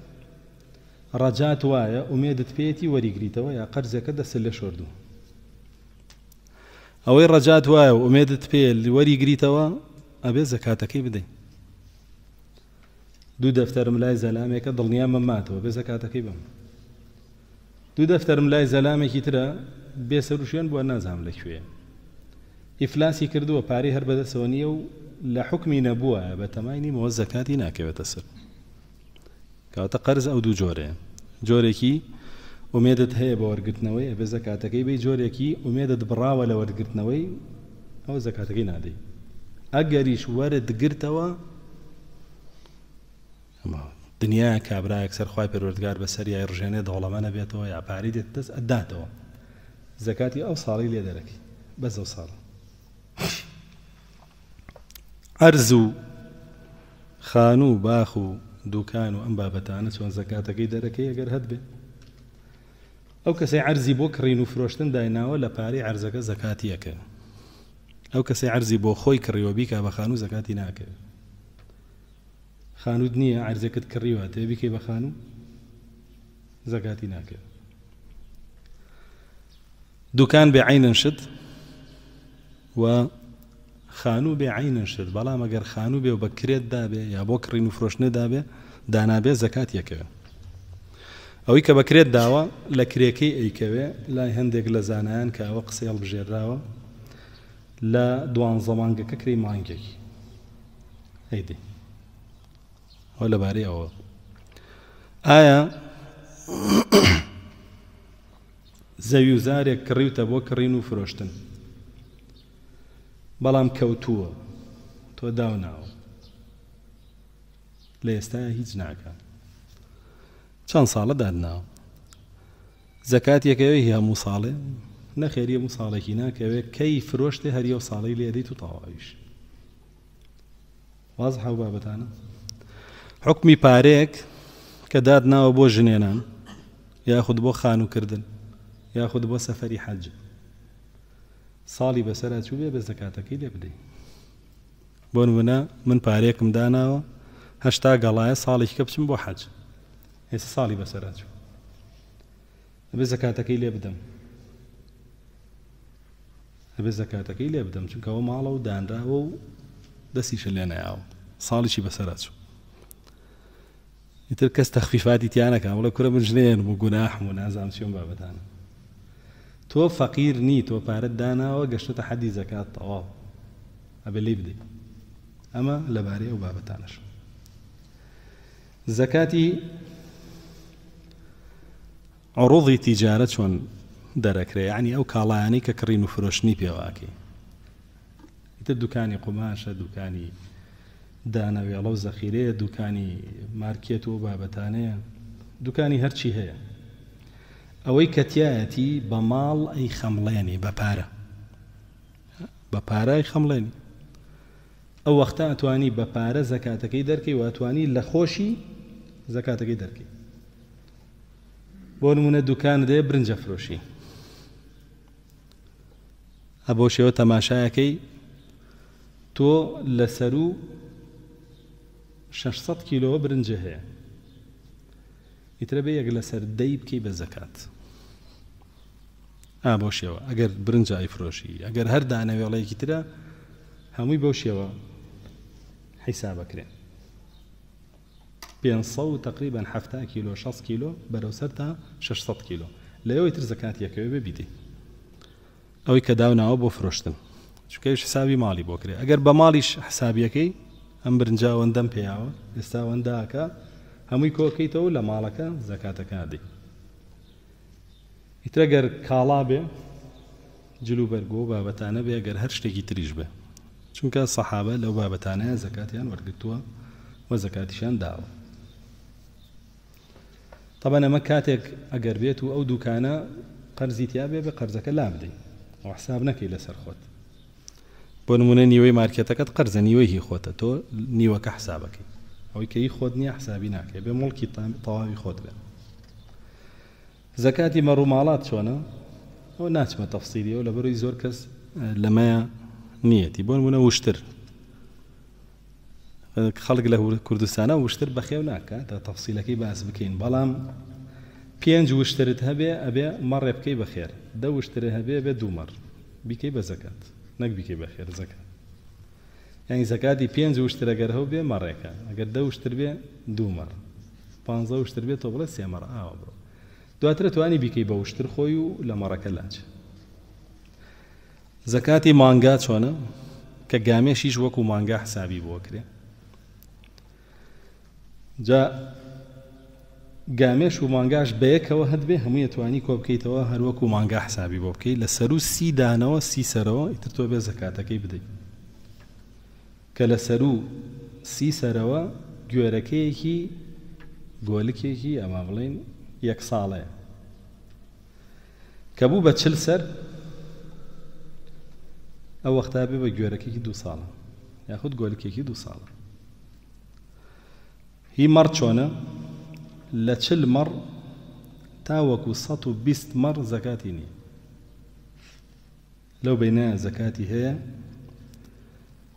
ڕەجات وایە ئومێدت پێیەتی وەریگریتەوە، یا قەرزێکە دەست لێ شۆردوو. ئەوەی ڕەجات وایە و ئومێدت پێ وەریگریتەوە ئەبێ زەکاتەکەی بدەین. دوو دەفتەرم لای زەلامێکە دڵنیامە ماتەوە بێ زەکاتەکەی بم. دوو دەفتەرم لای زەلامێکی ترە بێسەر و شوێن بووە نازام لەکوێ. ئیفلاسی کردووە پارەی هەر بەدەستەوە نییە و لە حکمی نەبووە بە تەمای مەوە زەکاتی ناکەوێتە سەر. کەواتە قەرز ئەو دوو جۆرەیە. جۆرێکی ئومێدت هەیە بە وەرگرتنەوەی ئەبێ زەکاتەکەی بێ، جۆرێکی ئومێدت بڕاوە لە وەرگرتنەوەی ئەو زەکاتەکەی نادەی. ئەگەریش وەرت گرتەوە دنیا کابراایەک سەرخوای پەروەردگار بەسەر یای ڕژێنێ دەوڵەمە نەبێتەوە یا پارەی دێت دەست ئەداتەوە زەکاتی ئەو ساڵی لێ دەرەکەی بەس ئەو ساڵ. عەرز و خان و باخ و دوکان و ئەم بابەتانە چۆن زەکاتەکەی دەرەکەی ئەگەر هەت بێ. ئەو کەسەی عەرزی بۆ کڕین و فرۆشتن دایناوە لە پارەی عەرزەکە زەکاتیەکە. ئەو کەسەی عەرزی بۆ خۆی کڕیوە بیکا بە خانوو زەکاتی ناکەوێت. خانوود نییە عەرزێکت کڕیوە تێ بیکەی بە خانوو زەکاتی ناکەوێت. دوکان بێعەینەن شت و خانوو بێعەینەن شت، بەڵام ئەگەر خانوو بێ و بە کرێت دابێ یا بۆ کڕین و فرۆشتنە دابێ دانابێ زەکات یەکەوێ. ئەوەی کە بە کرێت داوە لە کرێکەی ئەیکەوێ لای هەندێک لە زانایان کە ئەوە قسەی هەڵبژێراوە لە دوانزە مانگەکە کڕی مانگێکی ئەیدێ ئەوە لەبارەی ئەوە. ئایا زەوی و زارێک کڕیوتە بۆ کڕین و فرۆشتن بەڵام کەوتووە تۆ داوناوە لە ئێستاە هیچ ناکە چەند ساڵە دادناوە زەکات یەکەوێ هی هەموو ساڵێ نەخێری هەموو ساڵێکی ناکەوێت کەی فرۆشتێ هەریە و ساڵی لێدەیت و تەواویش. وازحە و بابەتانە حکمی پارەیەک کە دادناوە بۆ ژنێنان یاخود بۆ خانووکردن یاخود بۆ سەفەری حەج ساڵی بەسەرا چوو بێ بە زەکاتەکەی لێ بدەیت. بۆ نمونە من پارەیەکم داناوە هەشتا گەڵایە ساڵێکی کە بچم بۆ حەج ئێستا ساڵی بەسەرا چوو ئەبێ زەکاتەکەی لێ بدەم ئەبێ زەکاتەکەی لێ بدەم چونکەەوە ماڵە و دانراوە و دەستیشە لێ نایاوە ساڵیشی بەسەرا چوو. ئیتر کەس تەخفیفاتی تیانەکە وڵە کورە من ژنێن و گوناحم و نازانم چۆن بابەتانە. تۆ فەقیر نی تۆ پارەت داناوە گەشتە حەدی زەکات تەواو ئەبێ لێ بدەیت. ئەمە لەبارەی ئەو بابەتانەش. زەکاتی عروضی تیجارە چۆن دەرەکرێ یعنی ئەو کاڵایانەی کە کڕین و فرۆشتنی پێواکەی ئیتر دوکانی قوماشە دوکانی دانەوێڵە و زەخیرەیە دوکانی مارکێت و بابەتانەیە دوکانی هەرچی هەیە ئەوەی کەتیایەتی بە ماڵ ئەی خەمڵێنی بە پارە بە پارەی خەمڵێنی ئەو وەختە ئەتوانی بە پارە زەکاتەکەی دەرکەی و ئەتوانی لە خۆشی زەکاتەکەی دەرکەی. بۆ نمونە دوکان دێ برنجە فرۆشی ئەبۆ شێوە تەماشایەکەی تۆ لەسەر و شەشسەد کیلۆوە برنجە هەیە ئیترە بێ یەک لەسەر دەی بکەی بە زەکات. ئا بۆ شێوە ئەگەر برنجە ئەیفرۆشی ئەگەر هەر دانەوێڵەیەکی ترە هەمووی بەو شێوە حیسابەکرێن پێنج سەد و تقریبا هەفتاد کیلۆ شەست کیلۆ بەرەو سەر تا شەشسەد کیلۆ لەوەی تر زەکات یەکەوێ ببیدی ئەوەی کە داوناوە بۆ فرۆشتن چونکەش حسابی ماڵی بۆ کرێ. ئەگەر بە ماڵیش حسابیەکەی ئەم برنجاوەندەم پێیاوە ئێستا وەنداکە هەمووی کۆکەیتەوە لە ماڵەکە زەکاتەکە دەی. ئیتر ئەگەر کاڵا بێ جلو بەرگۆ بابەتانە بێ ئەگەر هەر شتێکی تریش بێ چونکە سەحابە لەو بابەتانەیە زەکاتیان وەرگرتووە و زەکاتیشان داوە. طبعا ئەمە کاتێک ئەگەر بێت و ئەو دوکانە قەرزی تیا بێ بە قەرزەکە لا بدەیت ئەو حساب نەکەی لەسەر خۆت. بۆ نمونە نیوەی مارکێتەکەت قەرزە نیوەی هی خۆتە تۆ نیوەکە حسابەکەی ئەوەی کە هی خۆت نییە حسابی ناکەی بێ مڵکی تەواوی خۆت بێ. زەکاتی مەڕووماڵات چۆنە ئەو ناچمە تەفسیلیەوە لە بەرەوەی زۆر کەس لەمەیە نیەتی. بۆ نمونە وشتر خەڵک لە کوردستانە وشتر بەخێو ناکە تا تەفسیلەکەی باس بکەین بەڵام پێنج وشترت هەبێ ئەبێ مەڕێ بکەی بەخێر دە وشتر هەبێ بێ دوو مەڕ بیکەی بە زەکات نەک بیکەی بەخێر زەکات یعنی زەکاتی پێنج وشتر ئەگەر هەو بێ مەڕێکە ئەگەر دە وشتر بێ دوو مەڕ پانزە وشتر بێت تۆ بڵێ سێ مەڕ ئاوە بڕۆ دواترە توانی بیکەی بە وشتر خۆی و لە مەڕەکە لاچ. زەکاتی مانگا چۆنە کە گامێشیش وەکو مانگا حسابی بۆ کرێ جا گامێش و مانگاش بەیەکەوە هەت بێ هەمووی توانی کۆ بکەیتەوە هەروەکو مانگا حسابی بۆ بکەیت لە سەر و سی دانەوە سی سەرەوە ئیتر تۆ بێ زەکاتەکەی بدەیت کە لە سەر و سی سەرەوە گوێرەکەیەکی گۆلکێکی ئەمە بڵێن یەک ساڵەیە کە بوو بە چل سەر ئەو وەختا بێ بە گوێرەکەیکی دوو ساڵە یاخود گۆلکێکی دوو ساڵە. هی مەڕ چۆنە لە چل مەڕ تاوەکو سەد و بیست مەڕ زەکاتی نییە لەو بینە زەکاتی هەیە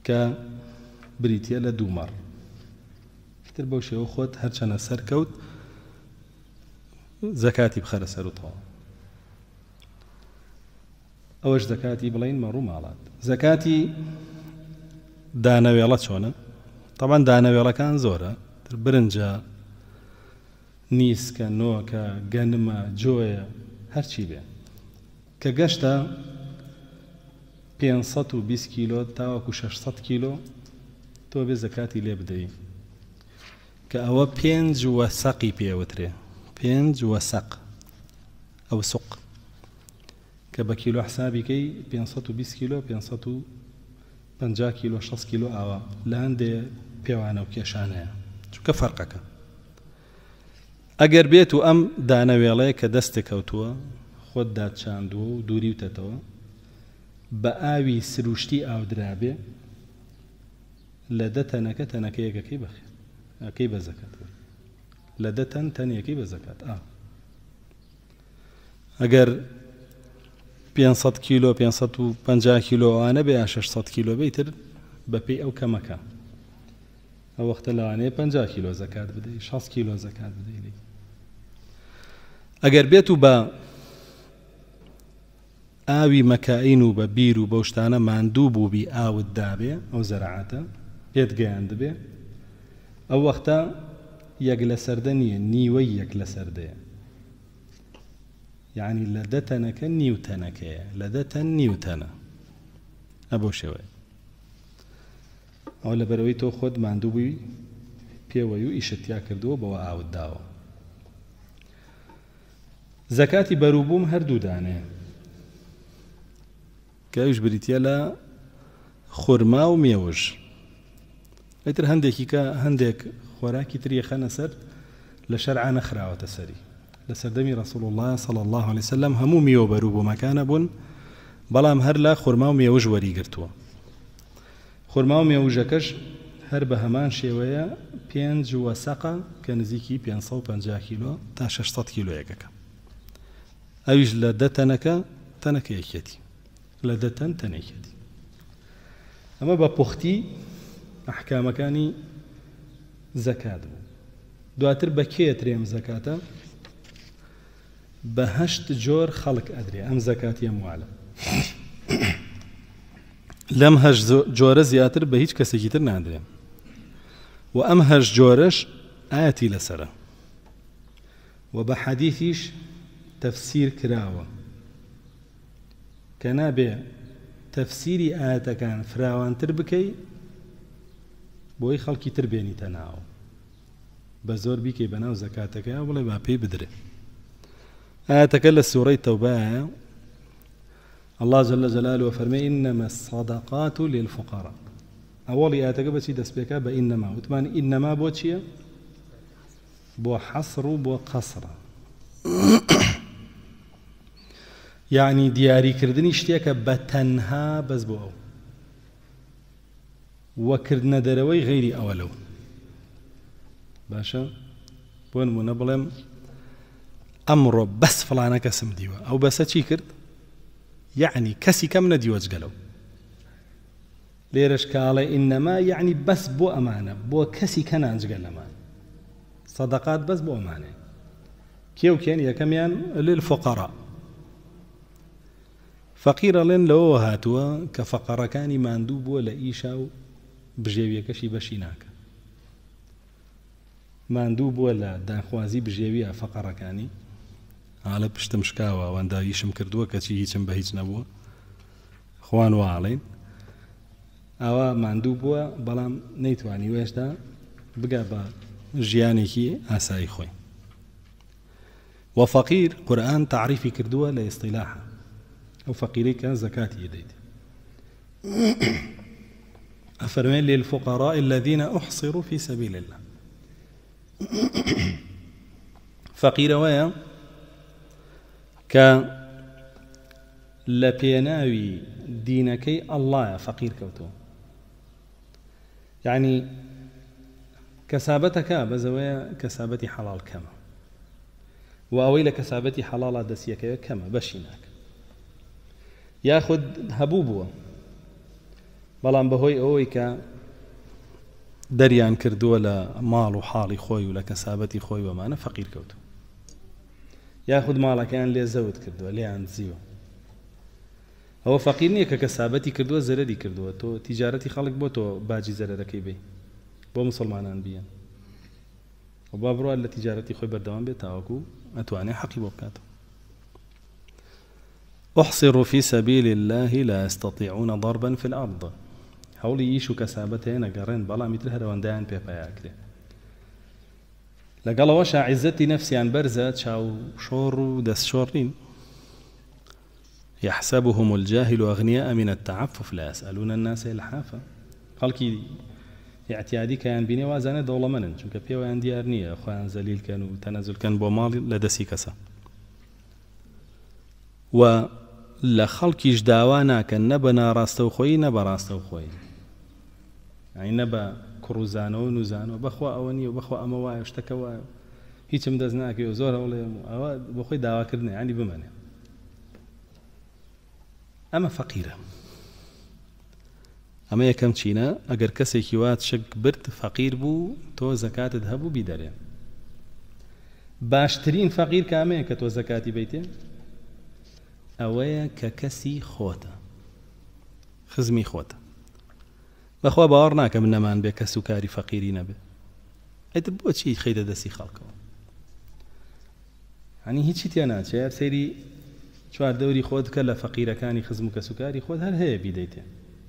کە بریتە لە دوومەڕ تر بەو شێوە خۆت هەرچەنە سەرکەوت زەکاتی بخەرە سەر و تەواو. ئەوەش زەکاتی بڵین مەڕوو ماڵات. زەکاتی دانەوێڵە چۆنە؟ طبعاً دانەوێڵەکان زۆرە، تر برنجە، نیسکە، نۆکە، گەنمە، جۆیە، هەرچی بێ کە گەشتە پێنج سەد و بیست کیلۆ تاوەکو شەش سەد کیلۆ تۆ بێ زەکاتی لێ بدەی کە ئەوە پێنج وەسەقی پێوترێ، پێنج وەسەق ئەو سوق کە بە کیلۆ حسابیکەی پێنج سەد و بیست کیلۆ پێنج سەد و پەنجا کیلۆ شەش کیلۆ ئاوا لە هەندێ پێوانە و کێشانەیە چونکە فەرقەکە. ئەگەر بێت و ئەم دانەوێڵەیە کە دەستێک کەوتووە خۆت دادچاندووە و دووری وتەتەوە بە ئاوی سروشتی ئاودرابێ لە دە تەنەکە تەنەکە یەکەکەی بەخێر ئەکەی بە زەکات، لە دە تەن تەنێکی بە زەکات. ئا ئەگەر پێنج سەد کیلۆ پێنج سەد و پەنجا کیلۆ ئەوانە بێ یا شەش سەد کیلۆ بێتر بەپێی ئەو کەمەکە ئەو وەختە لەوانەیە پەنجا کیلۆ زەکات بدەی، شەش کیلۆ زەکات بدەی. ئەگەر بێت و بە ئاوی مەکائین و بە بیر و بەو شتانە ماندوو بوو بی ئاوت دابێ ئەو زەرعاتە پێت گەیاند بێ ئەو وەختە یەک لە سەردە نییە، نیوەی یەک لە سەردەیە، یعنی لە دە تەنەکە نیو تەنەکەیە، لە دە تەن نیو تەنە. ئەبەو شێوەیە ئەو لەبەرەوەی تۆ خۆت ماندوو بووی پێوەی و ئیشتیا کردووە بەوە ئاوت داوە. زەکاتی بەرووبووم هەردوو دانێ کە ئەوش بریتە لە خورما و مێوژ. ئەیتر هەندێکی کە هەندێک خۆراکی تری خەنە سەر لە شەرعا نەخراوەتە سەری. لە سەردەمی ڕەسوڵ الله صلی الله عليه وسلم هەموو میوە بەرووبوومەکانە بوون، بەڵام هەر لە خورما و مێوژ وەریگرتووە. خورما و مێوژەکەش هەر بە هەمان شێوەیە پێنج وەسەقە کە نزیکی پێنج سەد و پەنجا کیلۆ تا شەش سەد کیلۆ یەکەکە. ئەویش لە دە تەنەکە تەنەکە یەکێتی، لە دە تەن تەنێکێتی. ئەمە بە پوختی ئەحکامەکانی زەکات بوو. دواتر بە کێ ئەترێم زەکاتە؟ بە هەشت جۆر خەڵک ئەدرێ ئەم زەکاتی ئەموالە. لەم هەشت جۆرە زیاتر بە هیچ کەسێکی تر نادرێ و ئەم هەشت جۆرەش ئاەتی لەسەرە و بە حەدیثیش تەفسیر کراوە کە نابێ تەفسیری ئاەتەکان فراوانتر بکەی بۆی خەڵکی تر بێنیتە ناو، بە زۆر بیکەی بەناو زەکاتەکە بڵێ با پێی بدرێ. ئاەتەکە لە سوورەی تەوبایە الله جل جلاله فەرمێ إنما الصدقات للفقراء. ئەوەڵی ئاەتەکە بەچی دەست پێکا بە ئینەما، وتمان ئینەما بۆ چییە؟ بۆ حەسر و بۆ قەسرە، یعنی دیاریکردنی شتێکە بە تەنها بەس بۆ ئەو وەکردنە دەرەوەی غەیری ئەوە لەو. باشە بۆ نمونە بڵێم ئەمڕۆ بەس فڵانە کەسم دیوە، ئەو بەسە چی کرد؟ یعنی کەسی کەم نەدیوە جگەلەو. لێرەش کاڵێ ئینەما یعنی بەس بۆ ئەمانە، بۆ کەسی کەنان جگەلەمان. سەدەقات بەس بۆ ئەمانێ. کێو کێن؟ یەکەمیان للفقراء. فەقیرەڵێن لەوەوە هاتووە کە فەقەڕەکانی ماندوو بووە لە ئیشا و بژێویەکەشی بەشی ناکە، ماندوو بووە لە داخوازی بژێویە فەقەڕەکانی، ئالە پشتم شکاوە ئەوەندە ئیشم کردووە کەچی هیچم بە هیچ نەبووە، خوان واڵێن ئەوە ماندوو بووە بەڵام نەیتوانی وێشدا بگا بە ژیانێکی ئاسایی خۆی. و فەقیر قورئان تعریفی کردووە لە ئیستیلاحە ئەو فەقیرەی کە زەکاتی دەیت. ئەفەرمێ للفقراء الذين أحصروا في سبيل الله. فەقیرەوەیە کە لە پێناوی دینەکەی ئەڵڵایە فەقیر کەوتەوە، یعنی کەسابەتەکە بەزەوەیە کەسابەتی حەڵال کەمە و ئەوەی لە کەسابەتی حەڵاڵە دەستیەکەوە کەمە بەشی ناکە، یاخود هەبوو بووە بەڵام بەهۆی ئەوەی کە دەریان کردووە لە ماڵ و حاڵی خۆی و لە کەسابەتی خۆی وەمانە فەقیر کەوتو، یاخود ماڵەکەیان لێ زەوت کردووە لێیان دزیوە. ئەوە فەقیر نییە کە کەسابەتی کردووە زەرەری کردووە، تۆ تیجارەتی خەڵک بۆ تۆ باجی زەرەرەکەی بێ بۆ مسلمانان بیان و با بڕوات لە تیجارەتی خۆی بەردەوام بێت تاوەکو ئەتوانێ حەقی بۆ بکاتەوە. أحصروا في سبيل الله لا يستطيعون ضربا في الأرض. هەوڵی ئیش و کەسابەت هەیە نەگەڕێن بەڵام ئیتر هەرەوەندایان پێپایاکرێ. لەگەڵەوەشە عیزەتی نەفسیان بەرزە، چاو شۆڕ و دەست شۆڕین. يحسبهم الجاهل أغنياء من التعفف لا يسألون الناس إلحافا. خەڵکی اعتیادی کەیان بینێ وازانە دەوڵەمەندن، چونکە پێوەیان دیار نییە خۆیان زەلیلکەن و تەنەزولکەن بۆ ماڵی لە دەستی کەسە. و لە خەڵکیش داوا ناکەن نە بە ناڕاستەوخۆیی نە بە ڕاستەوخۆیی، یعنی نە بە کوڕوزانەوە و نوزانەوە بەخوا ئەوە نییە و بەخوا ئەمە وایە شتەکە وایە هیچم دەست ناکەی و زۆر هەوڵێم ئەوە بۆ خۆی داواکردنە، یعنی بمەنێ. ئەمە فەقیرە. ئەمە یەکەم چینە، ئەگەر کەسێکی وات شک برد فەقیر بوو تۆ زەکاتت هەبوو بیدەرێ. باشترین فەقیر کامەیە کە تۆ زەکاتی بیتێ؟ ئەوەیە کە کەسی خۆتە، خزمی خۆتە. بەخوا باوەڕ ناکە من نەمان بێ کەس و کاری فەقیری نەبێ. ئەیتر بۆچی خەیتە دەستی خەڵکەوە؟ یعنی هیچی تێ ناچێت سەیری چواردەوری خۆت کە لە فەقیرەکانی خزم و کەسوکاری خۆت هەر هەیە بیدەیتێ.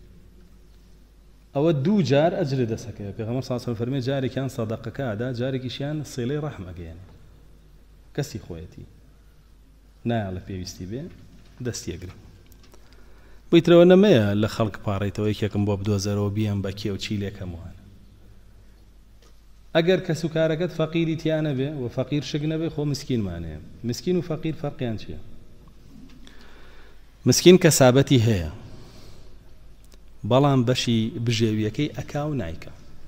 ئەوە دوو جار ئەجرە دەسەکەوێ. پێغەمبەر صلی الله علیه و سلم فەرمێ جارێکیان سەدەقەکە ئەدا، جارێکیشیان سیلەی ڕەحم ئەگەیەنێ. کەسی خۆیەتی نایڵە پێویستی بێ دەستی ئەگرێ. بۆیترەوە نەمەیە لە خەڵک پاڕێتەوە یەکێکم بۆ بدۆزەرەوە بیەم بە کێ و چی لێکەم وانە. ئەگەر کەسوکارەکەت فەقیری تیانە بێ و فەقیر شک نەبێ خۆ مسکینمانەیە. مسکین و فەقیر فەرقیان چییە؟ مسکین کەسابەتی هەیە بەڵام بەشی بژێویەکەی ئەکا و نایکە.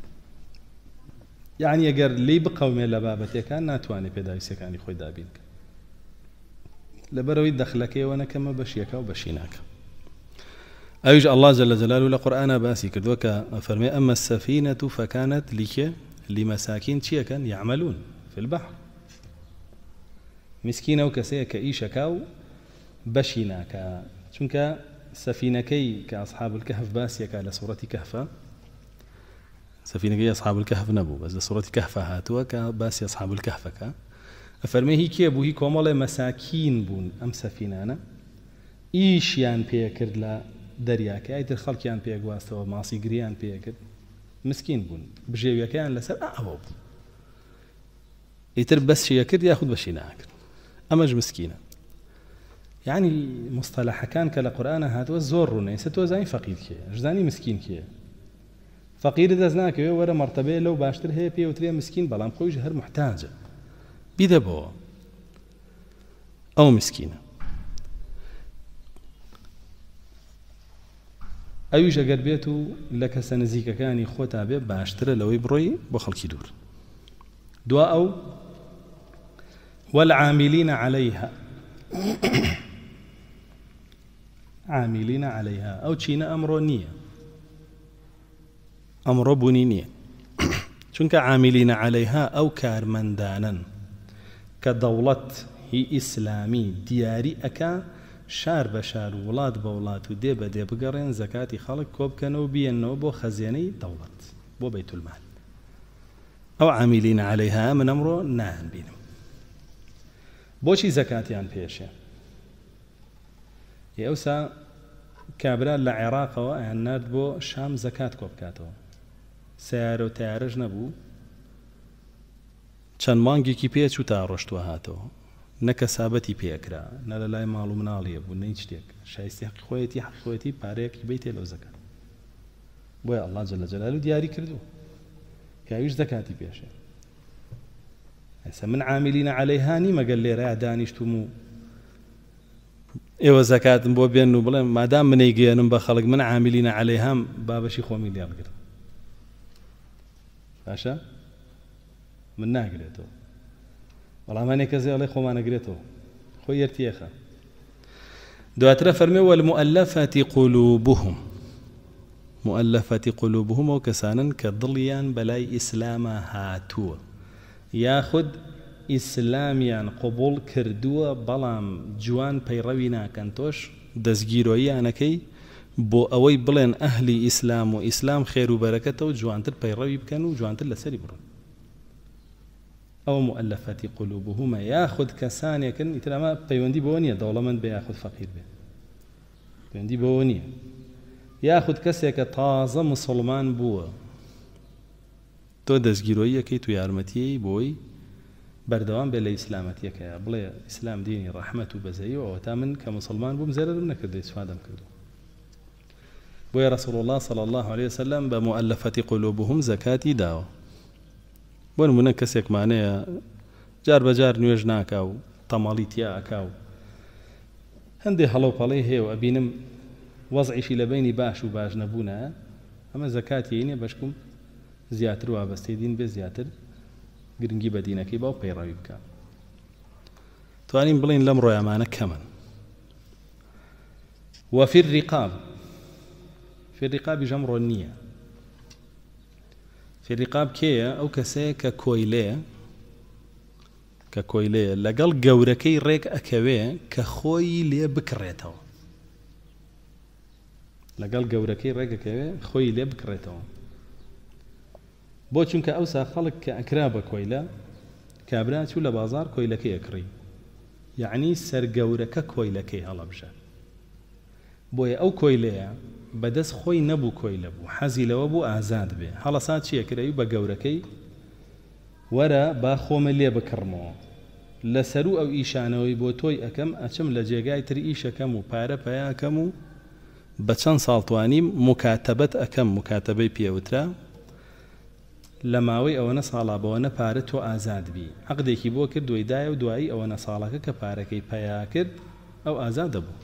یعنی ئەگەر لی بقەومێ لە بابەتەکان ناتوانێت پێداویستەکانی خۆی دابینکە، لەبەرەوەی دەخلەکەیەوە نەکەمە بەشیەکە و بەشی ناکە. ئەویش الله جل جلاله لە قورئانە باسی کردووە کە فەرمێ ئەمە السەفینەة فەکانت لیکێ لمەساکین چیەکەن یعملون في البحر. مسکینە و کەسەیە کە ئیشەکە و بەشی ناکە، چونکە سەفینەکەی کە ئەصحاب الکەهف باسیەکە لە سوورەتی کەهفە، سەفینەکەی ئەصحاب الکەهف نەبوو بەس لە سوورەتی کەهفە هاتووە کە باسی ئەصحاب الکەهفەکە. ئەفەرمێ هی کێ بوو؟ هی کۆمەڵێ مەساکین بوون ئەم سەفینانە، ئیشیان پێکرد لە دەریاکە، ئایتر خەڵکیان پێگواستەوە، ماسی گریان پێکرد، مسکین بوون، بژێویەکەیان لەسەر ئەوە بوو. ئیتر بەسیە کرد یاخود بەشی ناکرد، ئەمەش مسکینە. یعنی مستەلەحەکان کە لە قورئانە هاتووە زۆر ڕوونە. ئێستا تۆ زانی فەقیر کێیە، ژزانی مسکین کێیە. فەقیر دەست ناکەوێ وەرە مەرتەبەیە لەو باشتر هەیە پێوترێ مسکین، بەڵام خۆیش هەر محتاجە، بیدە بۆ ئەو مسکینە. ئەویش ئەگەر بێت و لە کەسە نزیکەکانی خۆتا بێ باشترە لەوەی بڕۆی بۆ خەڵکی دوور. دوا ئەو والعاملین عەلەیها عاملین عەلەیها، ئەو چینە ئەمڕۆ نییە، ئەمڕۆ بوونی نییە. چونکە عاملین عەلەیها ئەو کارمەندانن کە دەوڵەت هی ئیسلامی دیاری ئەکا شار بە شار و وڵات بە وڵات و دێ بە دێ بگەڕێن زەکاتی خەڵک کۆ بکەنەوە بێنەوە بۆ خەزیێنەی دەوڵەت، بۆ بەیت المال. ئەو عاملین عەلەیها من ئەمڕۆ نایان بینم. بۆچی زەکاتیان پێشێ؟ ئێوسا کابرا لە عێراقەوە ئەیان نارد بۆ شام زەکات کۆ بکاتەوە، سیارە و تیارەش نەبوو، چەند مانگێکی پێچوو تا ڕۆشتووە هاتەوە، نە کەسابەتی پێکرا، نە لە لای ماڵ و مناڵیە بوو، نە هیچ شتێک، شایستی حەقی خۆیەتی حەقی خۆیەتی پارەیەکی بیتێ لەو زەکات. بۆیە الله جل جلاله دیاری کردو کە ئەویش زەکاتی پێشێ. ئێستا من عاملین عەلەیها نیمە گەل لێرە دانیشتوم و ئێوە زەکاتم بۆ بێن و بڵێم مادام منەی گەێنم بە خەڵک من عاملین عەلەیهام بابەشی خۆمی لێ بگرم. باشە؟ من ناگرێتەوە. بەڵام هەنێک کەسێ ئەڵێ خۆمانەگرێتەوە، خۆی یەرتیەخە. دواترە فەرمێ والمؤلفة قلوبهم، مؤلفة قلوبهم وكسانا كضليان بلاي إسلام هاتو ياخد إسلاميان قبول كردوا بلام جوان بيروينا كنتوش دزگیرۆییانەکەی بۆ ئەوەی بڵێن ئەهلی ئیسلام و ئیسلام خێر و بەرەکەتەوە و جوانتر پەیڕەوی بکەن و جوانتر لەسەری بڕن ئەو مؤلفەتی قلوبهما یاخود کەسانێکن ئیتر ئەمە پەیوەندی بەوە نییە دەوڵەمەند بێ یاخود فەقیر بێ پەیوەندی بەوە نییە یاخود کەسێکە تازە مسڵمان بووە تۆ دەستگیرۆیی یەکەی تو یارمەتیی بۆی بەردەوام بێ لە ئیسلامەتیەکەیە بڵێ ئیسلام دینی ڕەحمەت و بەزەییەوە تا من کە مسڵمان بووم زەرەرم نەکردو ئیسفادەم کردو بۆیە ڕەسوڵ الله صلی الله عليه وسلم بە مؤلفەتی قلوبهم زەکاتی داوە بۆ نمونە کەسێکمانەیە جار بەجار نوێژ ناکا و تەماڵی تیا ئەکا و هەندێک هەڵەوپەڵەی هەیە و ئەبینم وەزعیشی لە بینی باش و باش نەبوونە ئەمە زەکاتی نییە بەشکم زیاتر وابەستەی دین بێ زیاتر گرنگی بە دینەکەی باو پەیڕەوی بکە توانین بڵین لەم ڕۆیەمانە کەمن وفي الرقاب في الرقاب جمر نییە في الرقاب کێیە ئەو کەسەیە کە کۆیلەیە کە کۆیلەیە لەگەڵ گەورەکەی ڕێک ئەکەوێ کە خۆی لێ بکڕێتەوە لەگەڵ گەورەکەی ڕێگەکەوێ خۆی لێ بکڕێتەوە بۆ چونکە ئەوسا خەڵک کە ئەکرا بە کۆیلە کابرا چوو لە بازار کۆیلەکەی ئەکڕی یعنی سەرگەورەکە کۆیلەکەی هەڵەبژە بۆیە ئەو کۆیلەیە بەدەست خۆی نەبوو کۆیلە بوو حەزی لەوە بوو ئازاد بێ هەڵەسات چیە کرەوی بە گەورەکەی وەرە با خۆمە لێ بکڕمەوە لەسەر و ئەو ئیشانەوەی بۆ تۆی ئەەکەم ئەچم لە جێگای تر ئیشەکەم و پارە پەیاکەم و بە چەند ساڵ توانیم مکاتەبەت ئەەکەم مکاتەبەی پێوترا لە ماوەی ئەوەنە ساڵا بەوەنە پارە تۆ ئازاد بی عەقدێکی بۆ کرد دوای دایە و دوایی ئەوەنە ساڵەکە کە پارەکەی پەیا کرد ئەو ئازادە بوو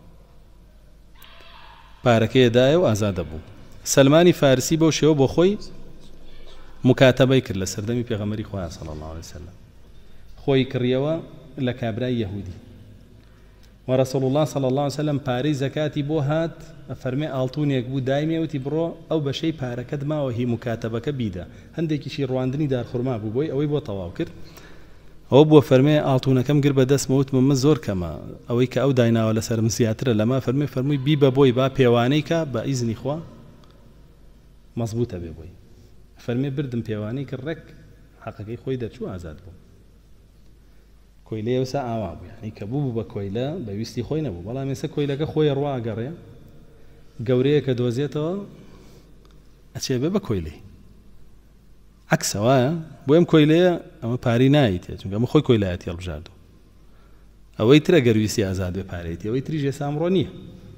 پارەکەی دایە و ئازادە بوو سەلمانی فارسی بەو شێوە بۆ خۆی مکاتەبەی کرد لە سەردەمی پێغەمبەری خوا صلی الله عليه وسلم خۆی کڕیەوە لە کابرای یەهودی ورسول الله صلى الله عليه وسلم پارەی زەکاتی بۆ هات فەرمێ ئاڵتونێک بوو دایمێوتی بڕۆ ئەو بەشەی پارەکەت ماوە هی مکاتەبەکە بیدە هەندێکیشی ڕواندنی دارخورما بوو بۆی ئەوەی بۆ تەواو کرد ئەوە بۆ فەرمێ ئاڵتونەکەم گر بە دەستمەوت من زۆر کەمە ئەوەی کە ئەو دایناوە لەسەرم زیاترە لەما فەرمێ فەرمووی بی بە بۆی با پێوانەی کە بە ئیزنی خوا مەزبوطە بێ بۆی فەرمێ بردم پێوانەی کرد ڕێک حەقەکەی خۆی دەرچوو ئازاد بوو کۆیلە وسا ئاوا بوو یعنی کە بوو بوو بە کۆیلە بەویستی خۆی نەبوو بەڵام ئێستا کۆیلەکە خۆی ڕواگەڕێ گەورەیە کە دۆزێتەوە ئەچێ بێ بە کۆیلەی عەکسە وایە بۆ ئەم کۆیلەیە ئەمە پاری نایتێ چونکە ئەمە خۆی کۆیلایەتی هەڵبژاردووە ئەوەی ترە گەرویستی ئازاد بێ پارەیەتی ئەوەی تریش ئێستا ئەمڕۆ نییە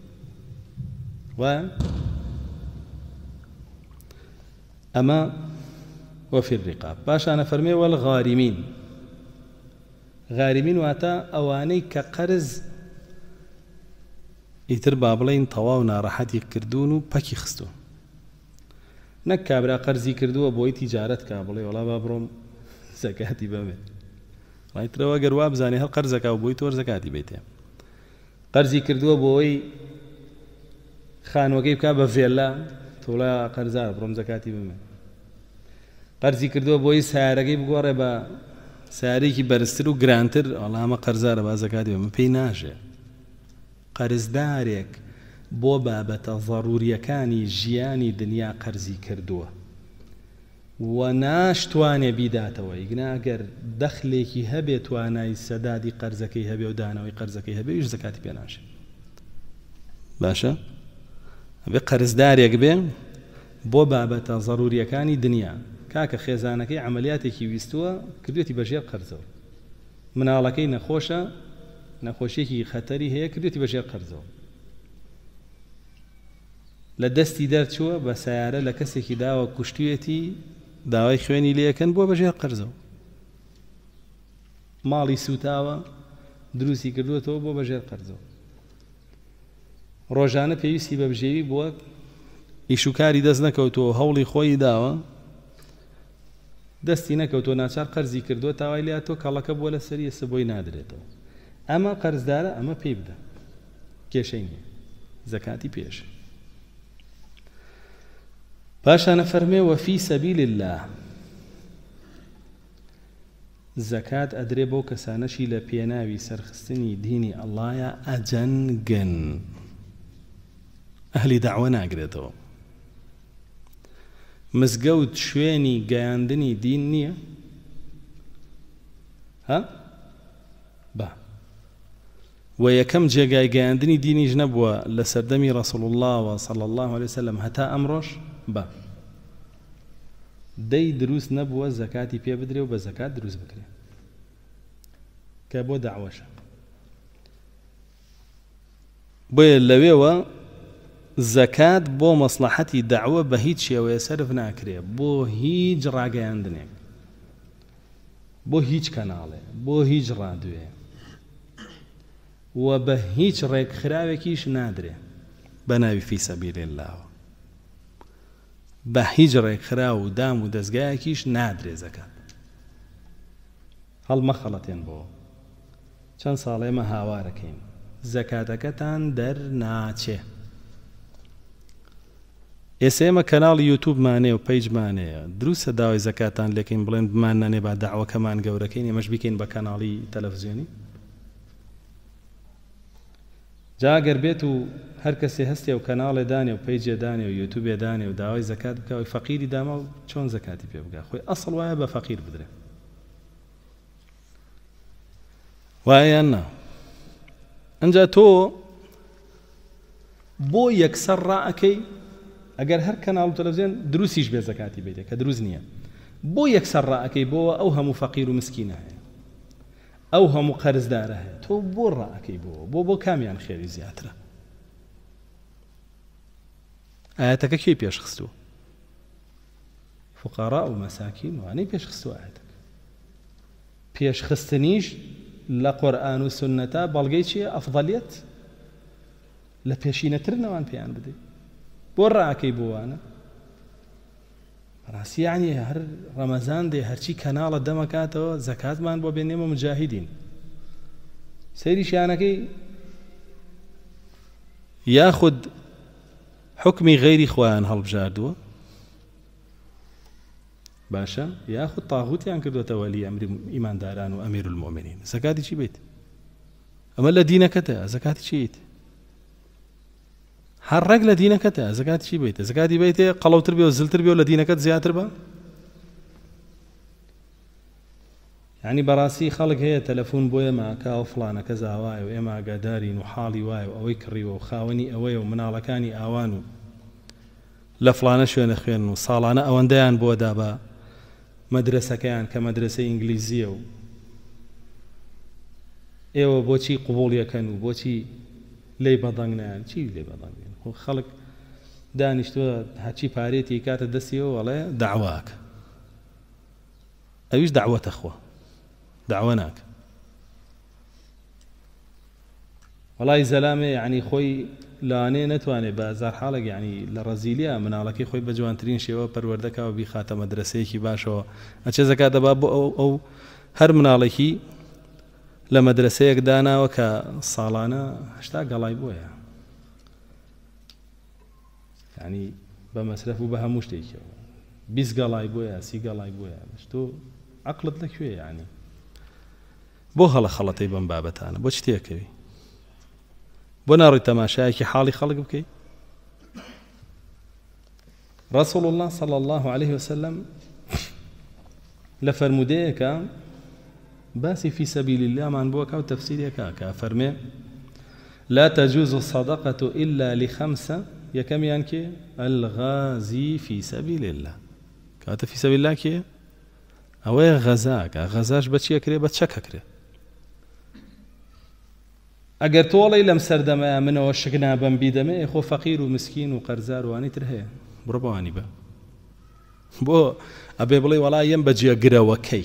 وایە ئەمە وفي الرقاب باشانە فەرمێ والغارمین غارمین واتە ئەوانەی کە قەرز ئیتر با بڵێن تەواو ناڕەحەتی کردوون و پەکی خستوون نەک کابرا قەرزی کردووە بۆی تیجارەت کا بڵێ وەڵا با بڕۆم زەکاتی بەمێ ڕایترەوە گەر وا بزانێ هەر قەرزەکا و بۆی تۆر زەکاتی بیتێ قەرزی کردووە بۆی خانوەکەی بکا بە ڤێلا تۆڵا قەرزار بڕۆم زەکاتی بمێ قەرزی کردووە بۆی سیارەکەی بگۆڕێ بە سیارێکی بەرزتر و گرانتر وەڵامە قەرزارە با زەکاتی بمێ پێی ناژێ قەرزدارێک بۆ بابەتە ضەروریەکانی ژیانی دنیا قەرزی کردووە و ناشتوانێ بیداتەوە ئیگنا ئەگەر دەخلێکی هەبێ توانای سەدادی قەرزەکەی هەبێ و دانەوەی قەرزەکەی هەبێ ویش زەکاتی پێ ناژێ باشە ئەبێ قەرزدارێک بێ بۆ بابەتە ضەروریەکانی دنیا کاکە خێزانەکەی عملیاتێکی ویستووە کردوێتی بەژێر قەرزەوە مناڵەکەی نەخۆشە نەخۆشیێکی خەتەری هەیە کردوێتی بەژێر قەرزەوە لە دەستی دەرچووە بە سیارە لە کەسێکی داوە کوشتوێتی داوای خوێنی لێەکەن بۆ بەژێر قەرزەوە ماڵی سوتاوە دروستی کردوێتەوە بۆ بەژێر قەرزەوە ڕۆژانە پێویستی بە بژێوی بووە ئیشوکاری دەست نەکەوتەوە هەوڵی خۆی داوە دەستی نەکەوتۆ ناچار قەرزی کردووە تاوای لاتۆ کەڵەکە بۆ لە سەری ئێستا بۆی نادرێتەوە ئەمە قەرزدارە ئەمە پێی بدە کێشەی نییە زەکاتی پێش باشا نفرمي وفي سبيل الله زكاة أدري بو كسانشي لبيناوي سرخستني ديني الله يا أجنقن أهلي دعونا أقريتو مزقود شويني قاندني دين نية ها با ويكم جاقاي قاندني ديني جنبوا لسردمي رسول الله صلى الله عليه وسلم هتا أمرش با دي دروس نبوة زكاتي بيا بدري وبزكاة دروس بكري كابو دعوشة بوي اللويوة زكاة بو مصلحتي دعوة بهيج شيء ويسرف ناكري بو هيج راقي عندنا بو هيج كنالي بو هيج رادوي وبهيج ريك خراوكيش نادري بناوي في سبيل الله بهيج ريك خراو دام ودزقاكيش نادري زكاة هل مخلطين بو چند ساڵێ مە هاوارەکەین زەکاتەکەتان دەرناچێ ئێستا ئێمە کەناڵی یوتوبمانێ و پەیجمانەیە دروستە داوای زەکاتان لێکەین بڵێن بمان نانێ با داوەکەمان گەورەکەین ئێمەش بیکەین بە کەناڵی تەلەڤیزیۆنی جا ئەگەر بێت و هەر کەسێ هەستێ و کەناڵێ دانێ و پەیجێ دانێ و یوتوبێ دانێ و داوای زەکات بکە و فەقیری داما و چۆن زەکاتی پێ بگا خۆی ئەسڵ وایە بە فەقیر بدرێ وایە نا ئەنجا تۆ بۆ یەکسەر ڕائەکەی ئەگەر هەر کەناڵ و تەلەڤیزیۆن دروستیش بێ زەکاتی بێتێ کە دروست نییە بۆ یەکسەر ڕائەکەی بۆەوە ئەو هەموو فەقیر و مسکینە هەیە ئەو هەموو قەرزدارە هەیە تۆ بۆ ڕائەکەی بۆ بۆ بۆ کامیان خێری زیاترە ئاەتەکە کێی پێشخستووە فقەرا و مەساکین وانەی پێشخستووە ئاەتەکە پێشخستنیش لە قورئان و سونەتە بەڵگەی چییە ئەفضەلیەت لە پێشینەتر نەوان پێیان بدەیت بۆ ڕائەکەی بۆوانە ڕاستی یعنی هەر ڕەمەزان دێ هەرچی کەناڵە دەمەکاتەوە زەکاتمان بۆ بێنێمە مجاهیدین سەیری شیانەکەی یاخود حکمی غەیری خۆیان هەڵبژاردووە باشە یاخود تاغوتیان کردوتە وەلی ئەمری ئیمانداران و ئەمیر المؤمنین زەکاتی چی بیت ئەمە لە دینەکەتە زەکاتی چیت هەر ڕێک لە دینەکەتە زەکاتی چی بیت زەکاتی بیتێ قەڵەوتر بێ و زلتر بێ و لە دینەکەت زیاتر بە یعنی بەڕاستی خەڵک هەیە تەلەفۆن بۆیە ماکا و فڵانەکە زاوایە و ئێمە ئاگادارین و حاڵی وایە و ئەوەی کڕیوە و خاوەنی ئەوەیە و مناڵەکانی ئاوان و لە فڵانە شوێنە خوێن و ساڵانە ئەوەندەیان بۆ دا بە مەدرسەکەیان کە مەدرسەی ئینگلیزیە و ئێوە بۆچی قوبوڵیەکەن و بۆچی لێی بەدەنگ نایان چی لێ بەدەنگێن خۆ خەڵک دانیشتووە هەچی پارێتی کاتە دەستیەوە وەڵێ داواکە ئەویش داوەتە خۆ داوە ناکە وەڵای زەلامێ یعنی خۆی لانێ نەتوانێت بازار حاڵێک یعنی لە ڕەزیلیا مناڵەکەی خۆی بە جوانترین شێوە پەروەردەکەوە بیخاتە مەدرسەیەکی باشەوە ئەچێ زەکات دەبا بۆ ئەو ئەو هەر مناڵێکی لە مەدرسەیەک داناوە کە ساڵانە هەشتا گەڵای بۆیە یعنی بە مەسرەف و بە هەموو شتێکەوە بیست گەڵای بۆیە سی گەڵای بۆیە تۆ عەقڵت لەکوێ یعنی بۆ هەڵە خەڵەتەی بەم بابەتانە بۆ چ تێکەوی بۆ ناڕۆی تەماشایەکی حاڵی خەڵک بکەیت رسول الله صلى الله عليه وسلم لفرموديك باسي في سبيل الله من بوكا وتفسيرك كفرمي لا تجوز الصدقة إلا لخمسة يكم ينكي الغازي في سبيل الله كات في سبيل الله كي أو غزاك غزاش بتشي كري بتشك كري اگر تۆڵی لەم سەردەمە منەوە شکنا بەم بیدەمێ خۆ فەقیر و مسکین و قەرزار وانی تر هەیە بڕۆ بەوانی بە بۆ ئەبێ بڵێ وەڵا یەم بەجێ گرەوەکەی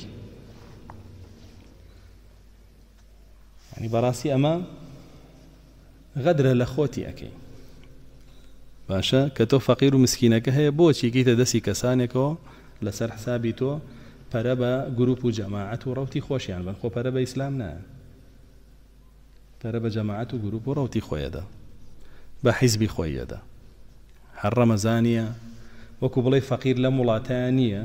ینی بەڕاستی ئەمە غەدرە لە خۆتی ئەەکەی باشە کە تۆ فەقیر و مسکینەکە هەیە بۆچی گەیتە دەستی کەسانێکەوە لەسەر حسابی تۆ پەرە بە گروپ و جەماعەت و ڕەوتی خۆشیان بن خۆ پەرە بە ئیسلام نایە پەرە بە جەماعەت و گروپ و ڕەوتی خۆیەدا بە حیزبی خۆیەدا هەر ڕەمەزانیە وەکو بڵێ فەقیر لە وڵاتیان نییە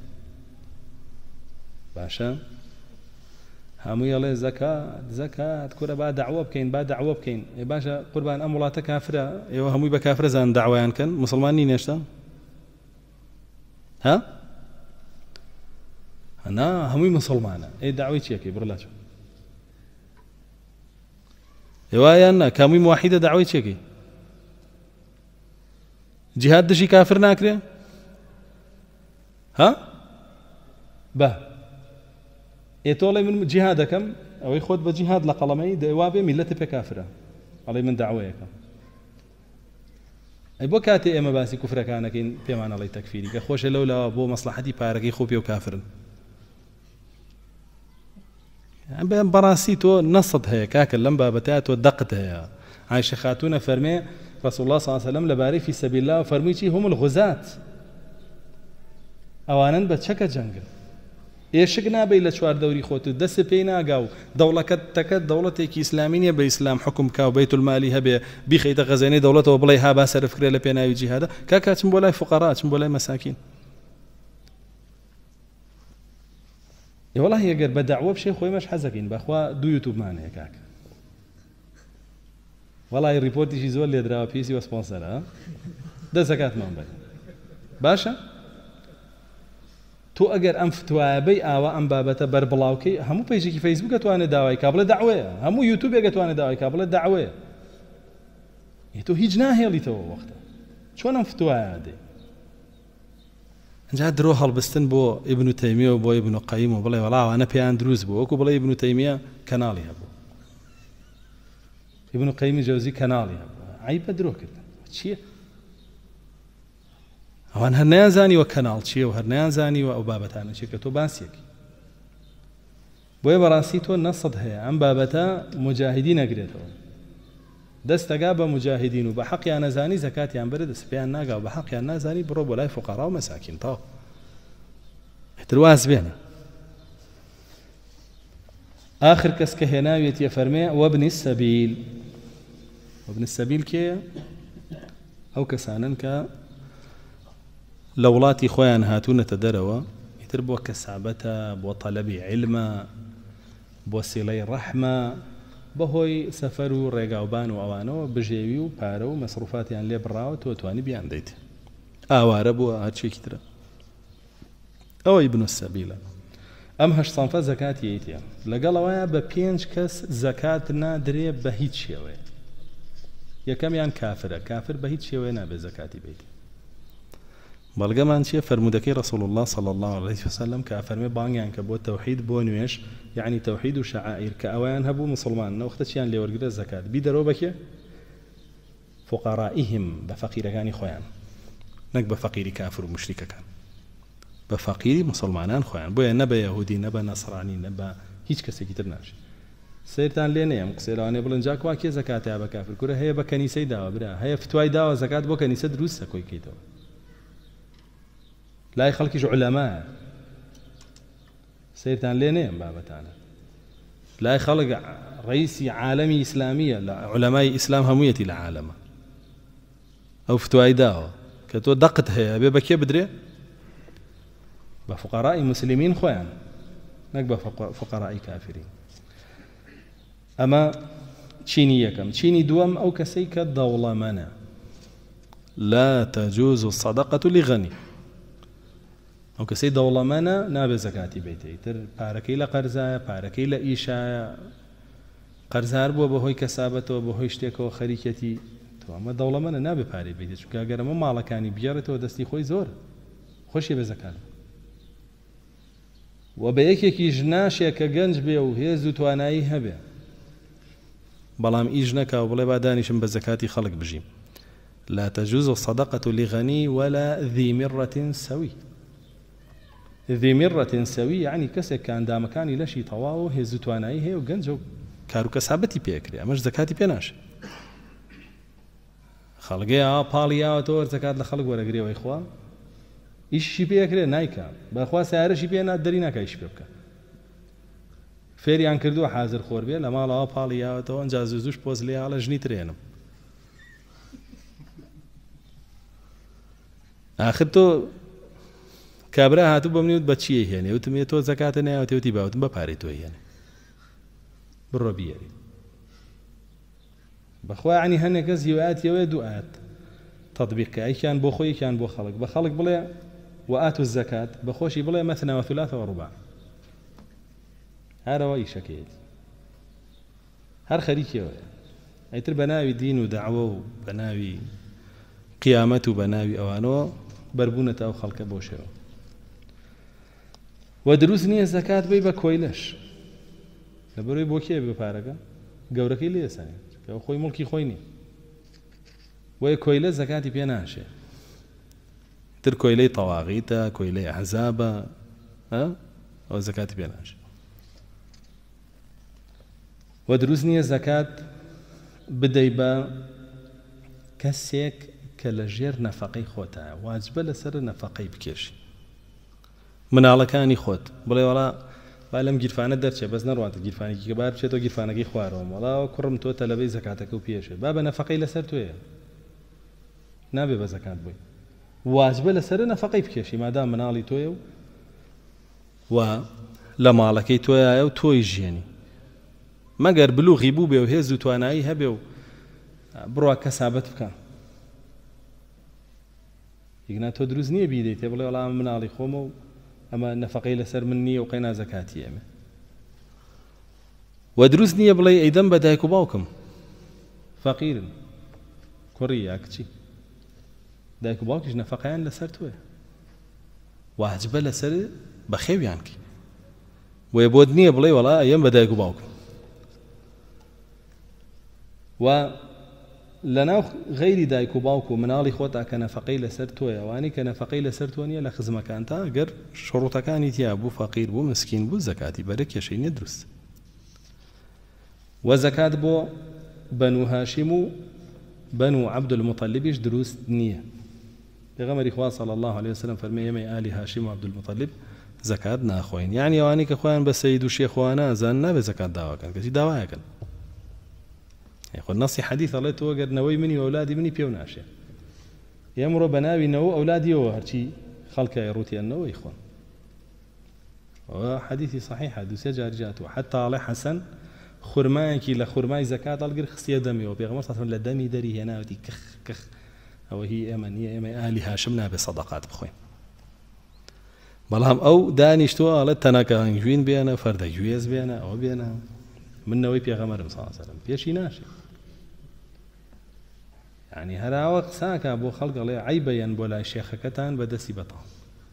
باشە هەمووی ئەڵێ زەکات زەکات کورە با داعوە بکەین با داعوە بکەین ێ باشە قوربان ئەم وڵاتە کافرە ئێوە هەمووی بە کافرە زان داوایان کەن مسلمان نین هێشتا ها هەنا هەمووی مسلمانە ئێ داوای چیەکەی بڕ لاچۆ ئێوایان نا کامووی موحیدە داوای چیەکەی جیهاد دژی کافر ناکرێ ها بە ئێتۆڵێ من جیهاد دەکەم ئەوەی خۆت بە جیهاد لە قەڵەمەی دەوا بێ میلەتە پێ کافرە ئەڵێ من داوایەکەم ئەی بۆ کاتێ ئێمە باسی کوفرەکانەکەین پێمان ئەڵێ تەکفیری کە خۆشە لەولا بۆ مەسلحەتی پارەکەی خۆ پێ و کافرن بەڕاستی تۆ نەسەد هەیە کاکە لەم بابەتە تۆ دەقت هەیە عایشە خاتوونە فەرمێ رسول الله صلى الله عليه وسلم لباري في سبيل الله وفرمي شي هم الغزاة اوانن بچکە جەنگن ئێشک نابێ لە چوار دەوری خۆت و دەست پێی ناگا و دەوڵەکەت تەکەت دەوڵەتێکی ئیسلامی نییە بە ئیسلام حکم کا و بەیت المالی هەبێ بیخەیتە خەزانەی دەوڵەتەوە بڵێ ها با سەرفکرێ لە پێناوی جیهادە کاکا چم بۆ لای فقەرا چم بۆ لای مەساکین والله ئەگەر بە داعوە بشێ خۆی مەش حەزەکەین بەخوا دوو یوتوبمان هەیە کاکە والله ریپۆرتیشی زۆر لێدراوە پێویستی وە سپۆنسەرە دە زەکاتمان بێ باشە تۆ ئەگەر ئەم فتوایەبەی ئاوا ئەم بابەتە بەربڵاوکەی هەموو پێیجێکی فەیسبووکە توانێت داوای کا بڵێ داعوەیە هەموو یوتوبێکە توانێت داوای کا بڵێ داعوەیە تۆ هیچ ناهێڵیتەوە وەختە چۆن ئەم فتوایە دێ ئەنجا درۆ هەڵبستن بۆ ئیبن تەیمیە و بۆ ئیبن قەیم و بڵێ وەڵا ئەوانە پێیان دروست بوو وەکو بڵێ ئیبن تەیمیە کەناڵی هەبوو ابن قەیم جەوزی کەناڵی هەبوو عیبە درۆ کرد چییە ئەوان هەر نەیانزانیوە کەناڵ چییە و هەر نەیانزانیوە ئەو بابەتانە چیە کە تۆ باسیەکی بۆیە بەڕاستی تۆ نەسەد هەیە ئەم بابەتە مجاهدی نەگرێتەوە دەستەگا بە مجاهدین و بە حەقیان نەزانی زەکاتیان بەرە دەست پێیان ناگا و بە حەقیان نازانی بڕۆ بۆ لای فوقەرا و مەساکین تاو هێتر واز بێنە آخر کەس کە هێناوێتیە فەرمێ وەبنی السەبیل وابن السبيل كي أو كسانن كا لولاتي خوان هاتون تدروا يتربوا كسابتا بو طلب علم بو سيلي رحمة بهوي سفروا ريقاوبان وأوانو بجيوي بارو مصروفات يعني لي براو توتواني بيان ديت آواربو هاتشي كترا أو ابن السبيل أم هش صنفة زكاة يتيا لقالوا ببينج كس زكاة نادري بهيت شيوي یەکەمیان کافرە کافر بە هیچ شێوەیە نابێت زەکاتی بیت بەڵگەمان چیە فەرمودەکەی رسول الله صلى الله عليه وسلم کە فەرمێ بانگیان کە بۆ تەوحید بۆ نوێش یعنی تەوحید و شعائیر کە ئەویان هەبوو مسلمان نەوەختە چیان لێوەرگرە زەکات بی دەرەوە بەکێ فقرائیهم بە فەقیرەکانی خۆیان نەک بە فەقیری کافر و مشریکەکان بە فەقیری مسلمانان خۆیان بۆیە نە بە یەهودی نە بە نەسڕانی نە بە هیچ کەسێکی تر ناشێت سيرتان لێنێ ئەم قسەیلوانێ بڵن جا کوا کێ زەکاتیا بە کافر کورە هەیە بە کەنیسەی داوە برا هەیە فتوای داوە زەکات بۆ کەنیسە دروستە کۆی کەیتەوە لای خەڵکیش عولەمایە سيرتان لێنێ ئەم بابەتانە لای خەڵک ڕئیسی عالەمی ئیسلامیە لە عولەمای ئیسلام هەموویەتی لە عالەمە ئەو فتوای داوە کە تۆ دەقت هەیە بێ بە کێ بدرێ بە فقەڕای مسلمین خۆیان نەک بە فقەڕای کافرین أما چینی یەکەم چینی دووەم ئەو کەسەی کە دەوڵەمەنە لا تجوز الصدقة لغني ئەو کەسەی دەوڵەمەنە نابێ زەکاتی بێتەی تر پارەکەی لە قەرزایە پارەکەی لە ئیشایە قەرزار بووە بەهۆی کەسابەتەوە بەهۆی شتێکەوە خەریکەتی تۆ ئەمە دەوڵەمەنە نابێ پارەی بێتێت چونکە ئەگەر ئەمە ماڵەکانی بگێڕێتەوە دەستی خۆی زۆر خۆشیە بێ زەکات و بە یەکێکیش ناشێ کە گەنج بێ و هێز و توانایی هەبێ بەڵام ئیش نەکا و بڵێ با دانیشم بە زەکاتی خەڵک بژیم لا تجوز الصدقة لغني ولا ذي مرة سوي ذي مرة سوي يعني كسك كان دامكاني لشي طواو هێز و توانایی هەیە و گەنج و کار و کەسابەتی پێکرێ ئەمەش زەکاتی پێ ناشێ خەڵگەی ئا پاڵی یاوەتەوە زەکات لە خەڵک وەرەگرێەوەی خوا ئیشی پێکرێ نایکا بەخوا سیارەشی پێ نات دەری ناکە ئیش پێ بکە فێریان کردووە حازر خۆر بێ لە ماڵەوە پاڵی یاوەتەوە ئەنجا زوزوش پۆز لێ هەڵە ژنی ترێنم آخر تۆ کابرا هاتوو بە منیوت بە چیە هێنێ وتم تۆ زەکاتە نایەوێتی باوتم بە پارەی تۆ هێنێ بڕۆ بیێری بەخوا عنی هەنێک کەس هیوایەتیەوەی دوو ئاەت تەطبیقکە ئەیکیان بۆ خۆی یەکیان بۆ خەڵک بە خەڵک بڵێ وآتوا الزەکات بە خۆشی بڵێ مەثنە وثلاث ورباع هەرەوە ئیشەکەیەتی هەر خەریکیەوەیە ئەیتر بە ناوی دین و دەعوە و بە ناوی قیامەت و بە ناوی ئەوانەوە بەربوونەتە ئەو خەڵکە بۆ شێوە و دروست نییە زەکات بێ بە کۆیلەش لەبەرەوەی بۆ کێ بە پارەکە گەورەکەی لێسانێت کە خۆی مڵکی خۆی نییە وەیە کۆیلە زەکاتی پێ ناشێ تر کۆیلەی تەواغیتە کۆیلەی ئەحزابە ئەو زەکاتی پێ ناشێ و دروست نییە زەکات بدەی بە کەسێک کە لە ژێر نەفەقەی خۆتە واجبە لەسەر نەفەقەی بکێشی مناڵەکانی خۆت بڵێ وەڵا با لەم گیرفانە دەرچێ بەس نەڕواتە گیرفانێکی کە بار بچێتەوە گیرفانەکەی خوارەوە وەڵا کوڕم تۆ تەلەبەی زەکاتەکە و پێشێ با بە نەفەقەی لەسەر تۆیە نابێ بە زەکات بووی واجبە لەسەر نەفەقەی بکێشی مادام مناڵی تۆیە و و لە ماڵەکەی تۆیایە و تۆی ژیانی مەگەر بلوغی بوو بێ و هێز و توانایی هەبێ و بڕوا کەسابەت بکە یگنا تۆ دروست نییە بیدەیتێ بڵێ وەڵام مناڵی خۆمە و ئەمە نەفەقەی لەسەر من نییە و قەینا زەکاتی ئێمە و دروست نییە بڵێ ئەیدەم بە دایک و باوکم فەقیرن کوڕی یا کچی دایک و باوکیش نەفەقەیان لەسەر تۆیە واجبە لەسەر بەخێویانکەی وێ بۆت نییە بڵێ وەڵا ئەیەم بە دایک و باوکم و لەناو غەیری دایک و باوک و مناڵی خۆتا کە نەفەقەی لەسەر تۆیە ئەوانەی کە نەفەقەی لەسەر تۆ نییە لە خزمەکان تا گەر شڕوتەکانی تیا بوو فەقیر بوو مسکین بوو زەکاتی بەرە کێشەی نیە دروست و زەکات بۆ بەنو هاشیم و بەنو عەبدولموطەلیبیش دروست نییە پێغەمبەری خوا صلی الله علیه وسلم فەرمێ ئێمەی ئالی هاشیم و عەبدولموطەلیب زەکات ناخۆین یعنی ئەوانەی کە خۆیان بە سەید و شێخوانە ئەزان نابێ زەکات داواکەن کەچی داوایەکەن خۆ نەسی حەدیث ئەڵێ تۆ گەر نەوەی منی و ئەولادی منی پێو ناشێ ئێمڕۆ بە ناوی نەوە ئەولادیەوە هەرچی خەڵکای ڕوتیانەوەی خۆن حەدیثی صحیحە دووسێ جاری جاتوە حتا ئەڵێ حەسەن خورمایەکی لە خورمای زەکات هەڵگر خستیە دەمیەوە پێغەمبەر صلی الله علیه و سلم لە دەمی دەری هێناوەتی کخ کخ ئەوە هی ئێمە نییە ئێمە ئالی هاشم نابێ سەدەقات بخۆین بەڵام ئەو دانیشتووە ئەڵێ تەنەکە هەنگوین بێنە فەردە گوێز بێنە ئەوە بێنە من نەوەی پێغەمبەرم صلی الله علیه و سلم پێشی ناشێ يعني هراوە قساکە بۆ خەڵک ئەڵێ عەیبەیەن بۆ لای شێخەکەتان بە دەستی بەتاڵ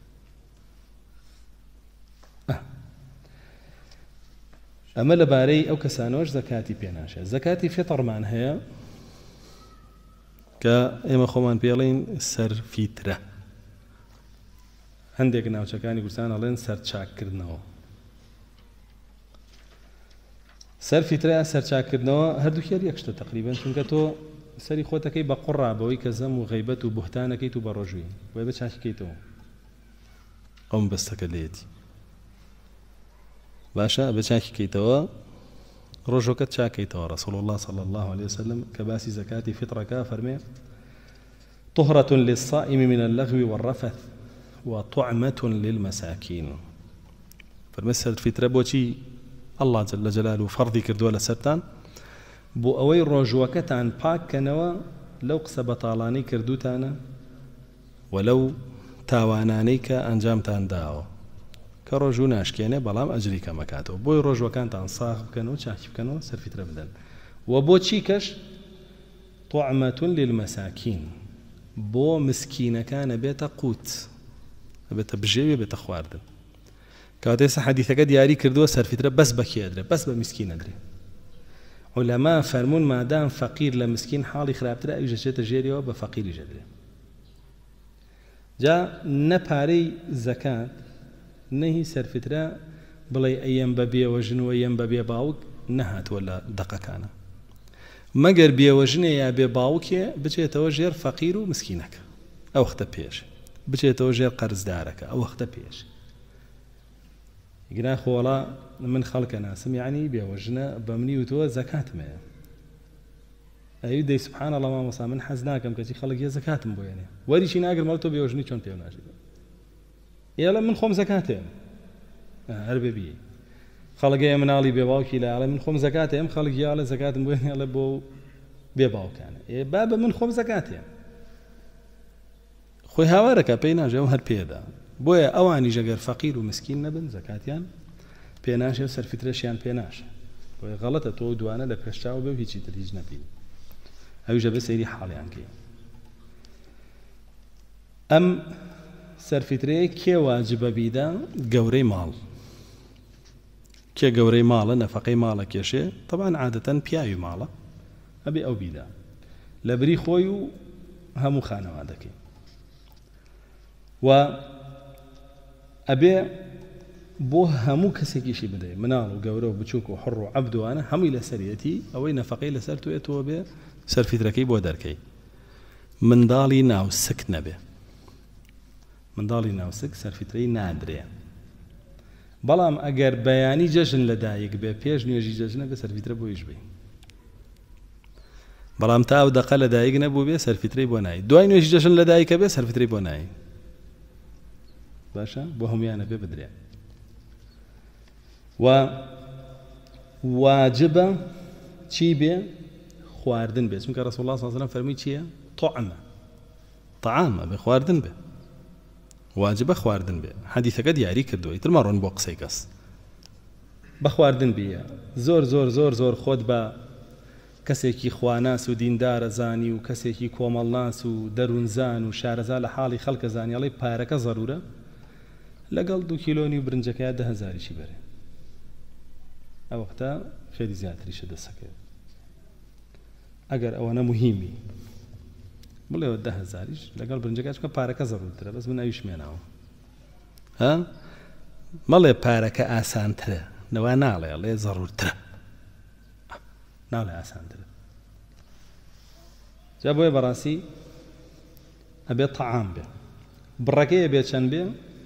ئەمە لەبارەی ئەو کەسانەوەش زەکاتی پێ ناشێت زەکاتی فێتڕمان هەیە کە ئێمە خۆمان پێڵێن سەرفیترە هەندێک ناوچەکانی کوردستان ئەڵێن سەرچاکردنەوە سەرفیترە سەرچاکردنەوە هەردووکیان یەک شتە تەقریبەن چونکە تۆ سەری خۆتەکەی بە قوڕا بەوەی کە زەم و غەیبەت و بوهتانەکەیت و بە ڕۆژووی وێ بە چاکیکەیتەوە ئەوم بەستەکە لێتی باشە بە چاکیکەیتەوە ڕۆژۆکەت چاکەیتەوە ڕەسوڵ الله صلی الله عليه وسلم کە باسی زەکاتی فیتڕەکە فەرمێ طهرة للصائم من اللغو والرفث وطعمة للمساكين فەرمێ سەرفیترە بۆچی الله جل جلاله فەرضی کردووە لەسەرتان بۆ ئەوەی ڕۆژوەکەتان پاککەنەوە لەو قسە بەتاڵانەی کردوتانە و لەو تاوانانەی کە ئەنجامتان داوە کە ڕۆژوو ناشکێنێ بەڵام ئەجری کەمەکاتەوە بۆی ڕۆژوەکانتان ساغ بکەنەوە چاکی بکەنەوە سەرفیترە بدەن و بۆچی کەش طعمة للمساكين بۆ مسکینەکانە بێتە قوت بێتە بژێوێ بێتە خواردن کاتێ ئێستا حەدیثەکە دیاری کردووە سەرفیترە بەس بە کێ ئەدرێ بەس بە میسکین ئەدرێ علەما فەرموون مادام فەقیر لە مسکین حاڵی خراپترە ئەویش دەچێتە ژێریەوە بە فەقیریش ئەدرێ جا نە پارەی زەکات نەهی سەرفیترە بڵێ ئەیەم بە بێوەژن و ئەیەم بە بێ باوک نەهاتووە لە دەقەکانە مەگەر بێوەژنێ یا بێ باوکێ بچێتەوە ژێر فەقیر و مسکینەکە ئەو وەختە پێش بچێتەوە ژێر قەرزدارەکە ئەو وەختە پێش گنا خۆڵا من خەڵکە ناسم یعنی بێوەژنە بە منی و تۆ زەکاتمەیە ئەوی دەی سبحان الله مامۆستا من حەز ناکەم کەچی خەڵک یە زەکاتم بۆ یێنێ وەریشی ناگرم مەڵ تۆ بێوەژنی چۆن پێم ناژێت ئێڵە من خۆم زەکاتێم هەر بێبیێ خەڵگەیە مناڵی بێ باوکی لە ئاڵێ من خۆم زەکاتێم خەڵک یاڵە زەکاتم بۆ هێڵە بۆ بێ باوکانە ئێ با بە من خۆم زەکاتێم خۆی هاوارەکە پێی ناژێ ئەو هەر پێدا بۆیە ئەوانی ژەگەر فەقیر و مسکین نەبن زەکاتیان پێ ناشێ سەرفیترەشیان پێ ناشە بۆیە غەڵەتە تۆ دوانە لە پێشچاو بێ و هیچی تر هیچ نەبین ئەویژە بە سەیری حاڵیان کەی ئەم سەرفیترەیە کێ واجبە بیدا گەورەی ماڵ کێ گەورەی ماڵە نەفەقەی ماڵە کێشێ طبعاً عادەتەن پیاوی ماڵە ئەبێ ئەو بیدا لە بری خۆی و هەموو خانەوادەکەی و ئەبێ بۆ هەموو کەسێکیشی بدەێ مناڵ و گەورە و بچووک و حڕ و عەبدوانە هەمووی لە سەرەتی ئەوەی نەفەقەی لەسەر توێتەوە بێ سەرفیترەکەی بۆ دەرکەی منداڵی ناوسک نەبێ منداڵی ناوسک سەرفیترەی نادرێ بەڵام ئەگەر بەیانی جەژن لە دایک بێ پێش نوێژی جەژنە بێ سەرفیترە بۆیش بێ بەڵام تا ئەو دەقە لە دایک نەبوو بێ سەرفیترەی بۆ نایی دوای نوێژی جەژن لە دایکە بێ سەرفیترەی بۆ نایی باشە بۆ هەمویانە بێ بدرێ و واجبە چی بێ خواردن بێ چونکە ڕەسوڵ الله صلی الله علیه و سلم فەرمووی چییە طعمە طعامە بێ خواردن بێ واجبە خواردن بێ حەدیثەکە دیاری کردووە ئیتر مەڕۆن بۆ قسەی کەس بە خواردن بێ زۆر زۆر زۆر زۆر خۆت بە کەسێکی خواناس و دیندارە زانی و کەسێکی کۆمەڵناس و دەروونزان و شارەزا لە حاڵی خەڵکە زانیاڵی پارەکە زەرورە لەگەڵ دوو کیلۆنی و برنجەکەیە ده هەزاریشی بەرێ ئەو وەختە فێری زیاتریشە دەسەکەوێت ئەگەر ئەوەنە مهمی بڵێەوە ده هەزاریش لەگەڵ برنجەکە چکە پارەکە زەڕورترە بەس من ئەویش مێناوە ها مەڵێ پارەکە ئاسانترە نەوا ناڵێ ئەڵێ زەڕورترە ناڵێ ئاسانترە جا بۆیە بەڕاستی ئەبێ تەعام بێ بڕەکەیە بێ چەند بێ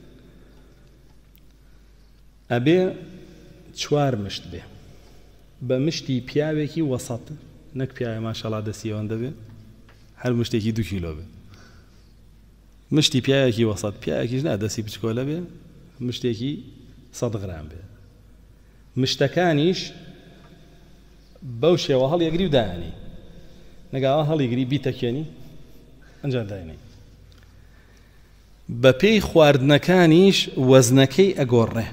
ئەبێ چوار مشت بێ بە مشتی پیاوێکی وەسەط نەک پیاوێ ماشەڵا دەستی ئەوەندە بێ هەر مشتێکی دوو کیلۆ بێ مشتی پیاوێکی وەسەط پیاوێکیش نا دەستی بچکۆلە بێ مشتێکی سەد غرام بێ مشتەکانیش بەو شێوە هەڵیەگری و دایانی نەگاوە هەڵیگری بیتەکێنی ئەنجام داینەی بە پێی خواردنەکانیش وەزنەکەی ئەگۆڕێ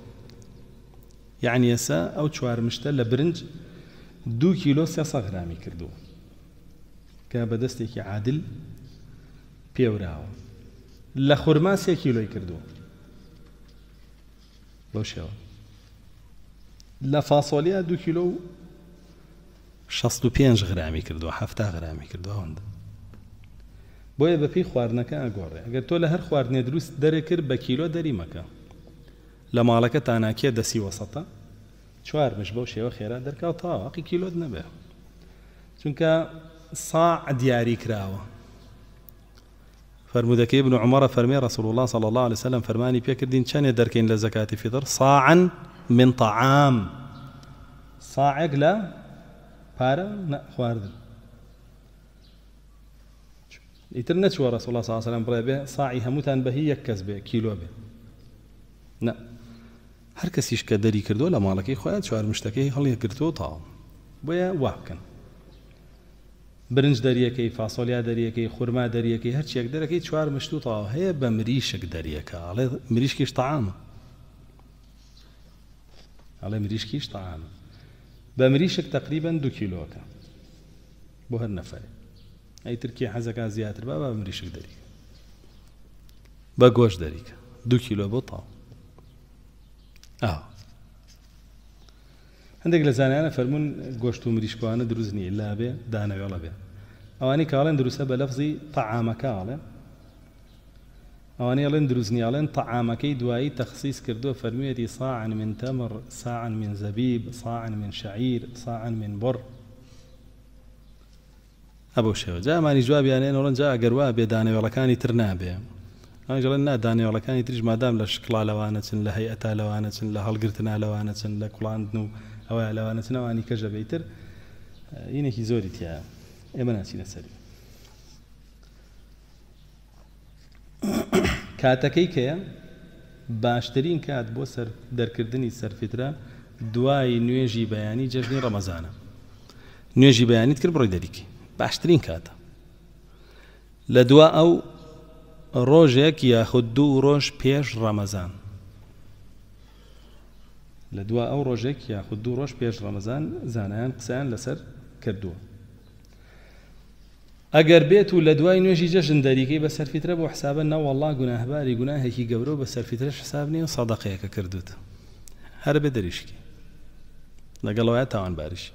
یعنی ئێستا ئەو چوار مشتە لە برنج دوو کیلۆ سێسە غرامی کردو کە بەدەستێکی عادل پێوراوە لە خورما سێ کیلۆی کردو بەو شێوە لە فاسۆلیا دوو کیلۆ و شەست و پێنج غرامی کردووە هەفتا غرامی کردو ئەوەندە بۆیە بە پێی خواردنەکە ئەگۆڕێ ئەگەر تۆ لە هەر خواردنێ دروست دەرێ کرد بە کیلۆ دەری مەکە لە ماڵەکە تاناکیە دەسی وەسەتە چوار مش بەو شێوە خێرا دەرکاو تاواقی کیلۆت نەبێ چونکە ساع دیاری کراوە فرمودەکەی ابن عمر فەرمێ رسول الله صلى الله عليه وسلم فەرمانی پێکردین چەندێ دەرکەین لە زەکاتی فیتر صاعا من طعام صاعێک لە پارە خواردن ئیتر نەچوە رسول الله صلى الله عليه وسلم بڵێ بێ صاعی هەمووتان بەهی یەک کەس بێ کیلۆ بێ نە هەر کەسیش کە دەری کردو لە ماڵەکەی خۆیان چوار مشتەکەی هەڵیە گرتووە تاوە بۆیە وا بکەن برنج دەریەکەی فاسۆلیا دەریەکەی خورما دەریەکەی هەرچیەک دەرەکەی چوار مشت و تاوە هەیە بە مریشک دەریەکە ئەڵێ مریشکیش تەعامە ئەڵێ مریشکیش تەعامە بە مریشک تقریبەن دوو کیلۆکە بۆ هەر نەفەرێ ئەی ترکی حەزەکە زیاتر بە بە مریشک دەریکە بە گۆشت دەریکە دوو کیلۆ بۆ تاو ئاو هەندێک لە زانایانە فەرموون گۆشت و مریشکوانە دروست نییە لا بێ دانەوێڵە بێ ئەوانەی کاڵێن دروستە بە لەفزی تەعامەکە ئاڵێ ئەوانەی ئەڵێن دروست نیاڵێن تەعامەکەی دوایی تەخسیس کردووە فەرموویەتی صاعا من تەمر صاعا من زەبیب صاعا من شعیر صاعا من بڕ ئەبەو شێوە جا ئەمانی جوابیانێن ئەوڵەن جا ئەگەر وا بێ دانەوێڵەکانی تر نابێ ئەڵێن نا دانەوێڵەکانی تریش مادام لە شکڵا لەوانە چن لە هەیئەتا لەوانە چن لە هەڵگرتنا لەوانە چن لە کوڵاندن و ئەوە لەوانە چنەوانی کەژە بێتر اینێکی زۆری تایە ئێمە ناچینە سەری کاتەکەی کەیە باشترین کات بۆ سەر دەرکردنی سەرفیترە دوای نوێژی بەیانی جەژنی ڕەمەزانە نوێژی بەیانیت کرد بڕۆی دەریکی باشترین کاتە لە دوا ئەو ڕۆژێک یاخود دوو ڕۆژ پێش ڕەمەزان لە دوا ئەو ڕۆژێک یاخود دوو ڕۆژ پێش ڕەمەزان زانایان قسەیان لەسەر کردووە ئەگەر بێت و لە دوای نوێژی جەژن دەریکەی بە سەرفیترە بۆ حسابە نەوەڵڵا گوناهباری گوناهێکی گەورە بە سەرفیترەش حساب نییە سەدەقەیەکە کردوت هەر بێ دەریشکی لەگەڵەوەیە تاوانباریش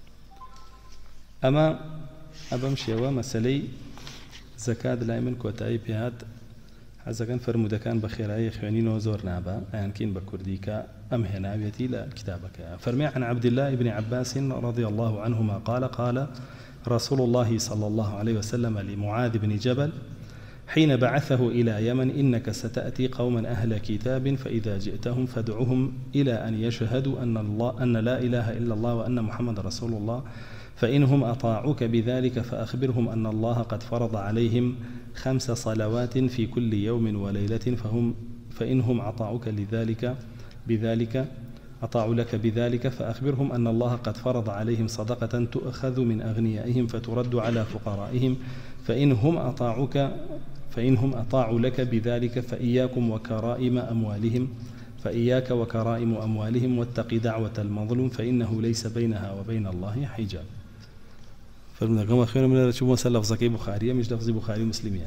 ئەمە ئەبەم شێوە مەسەلەی زەکات لای من کۆتایی پێهات حەزەکەن فەرمودەکان بە خێرایی خوێنینەوە زۆر نابە ئەیانکەین بە کوردی کە ئەم هێناوێتی لە کتابەکە فەرمی عن عبد الله بن عباس رضي الله عنهما قال قال رسول الله صلى الله عليه وسلم لمعاذ بن جبل حين بعثه إلى يمن إنك ستأتي قوما أهل كتاب فإذا جئتهم فادعهم إلى أن يشهدوا أن, الله أن لا إله إلا الله وأن محمد رسول الله فإنهم أطاعوك بذلك فأخبرهم أن الله قد فرض عليهم خمس صلوات في كل يوم وليلة فهم فإنهم أطاعوك لذلك بذلك أطاعوا لك بذلك فأخبرهم أن الله قد فرض عليهم صدقة تؤخذ من أغنيائهم فترد على فقرائهم فإنهم أطاعوك فإنهم أطاعوا لك بذلك فإياكم وكرائم أموالهم فإياك وكرائم أموالهم واتق دعوة المظلوم فإنه ليس بينها وبين الله حجاب. فرمنا كما خير من شو مسألة لفظك بخاري مش لفظ بخاري مسلمين.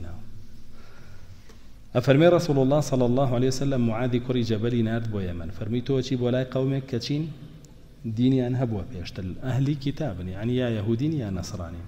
أفرمي رسول الله صلى الله عليه وسلم معاذ كري جبل نارد بو يمن فرميتو وشي بولاي قومك كتشين ديني أنهبوا بيشتل أهلي كتاب يعني يا يهودين يا نصراني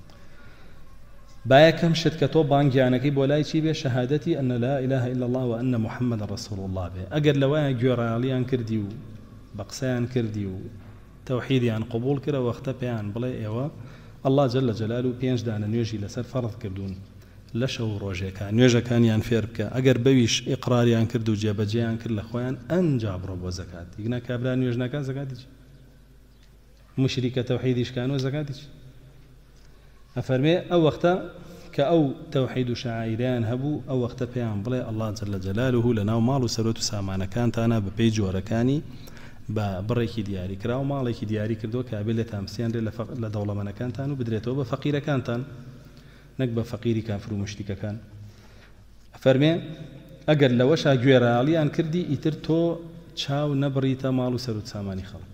بايا كم شتكتو بانجيانكي بولاي شي بي شهادتي أن لا إله إلا الله وأن محمد رسول الله به أقر لوايا جوراليان كرديو بقسيان كرديو توحيدي عن قبول كرا واختبيان بلاي إيوا الله جل جلاله بينج دانا نيوجي لسر فرض كردون لشو روجيكا نوێژەکانیان فێر بکە ئەگەر بەویش ئیقراریان کرد و جێبەجێیان کرد لە خۆیان ئەنجا بڕۆ بۆ زەکات دیگە کابرا نوێژ ناکات زەکاتی چی مشریکە تەوحیدیش کانەوە زەکاتی چی ئەفەرمێ ئەو وەختە کە ئەو تەوحید و شەعائیریان هەبوو ئەو وەختە پێیان بڵێ الله جل جلاله لەناو ماڵ و سەرۆت و سامانەکانتانە بە پێی جۆرەکانی بە بڕێکی دیاری کرا و ماڵێکی دیاری کردووە کە ئابێ لێتان بسییانرێ لە دەوڵەمەنەکانتان و بدرێتەوە بە فەقیرەکانتان نەک بە فەقیری کافر و مشتیکەکان فەرمێ ئەگەر لەوەشا گوێڕاڵیان کردی ئیتر تۆ چاو نەبڕیتە ماڵ و سەرۆت سامانی خەڵک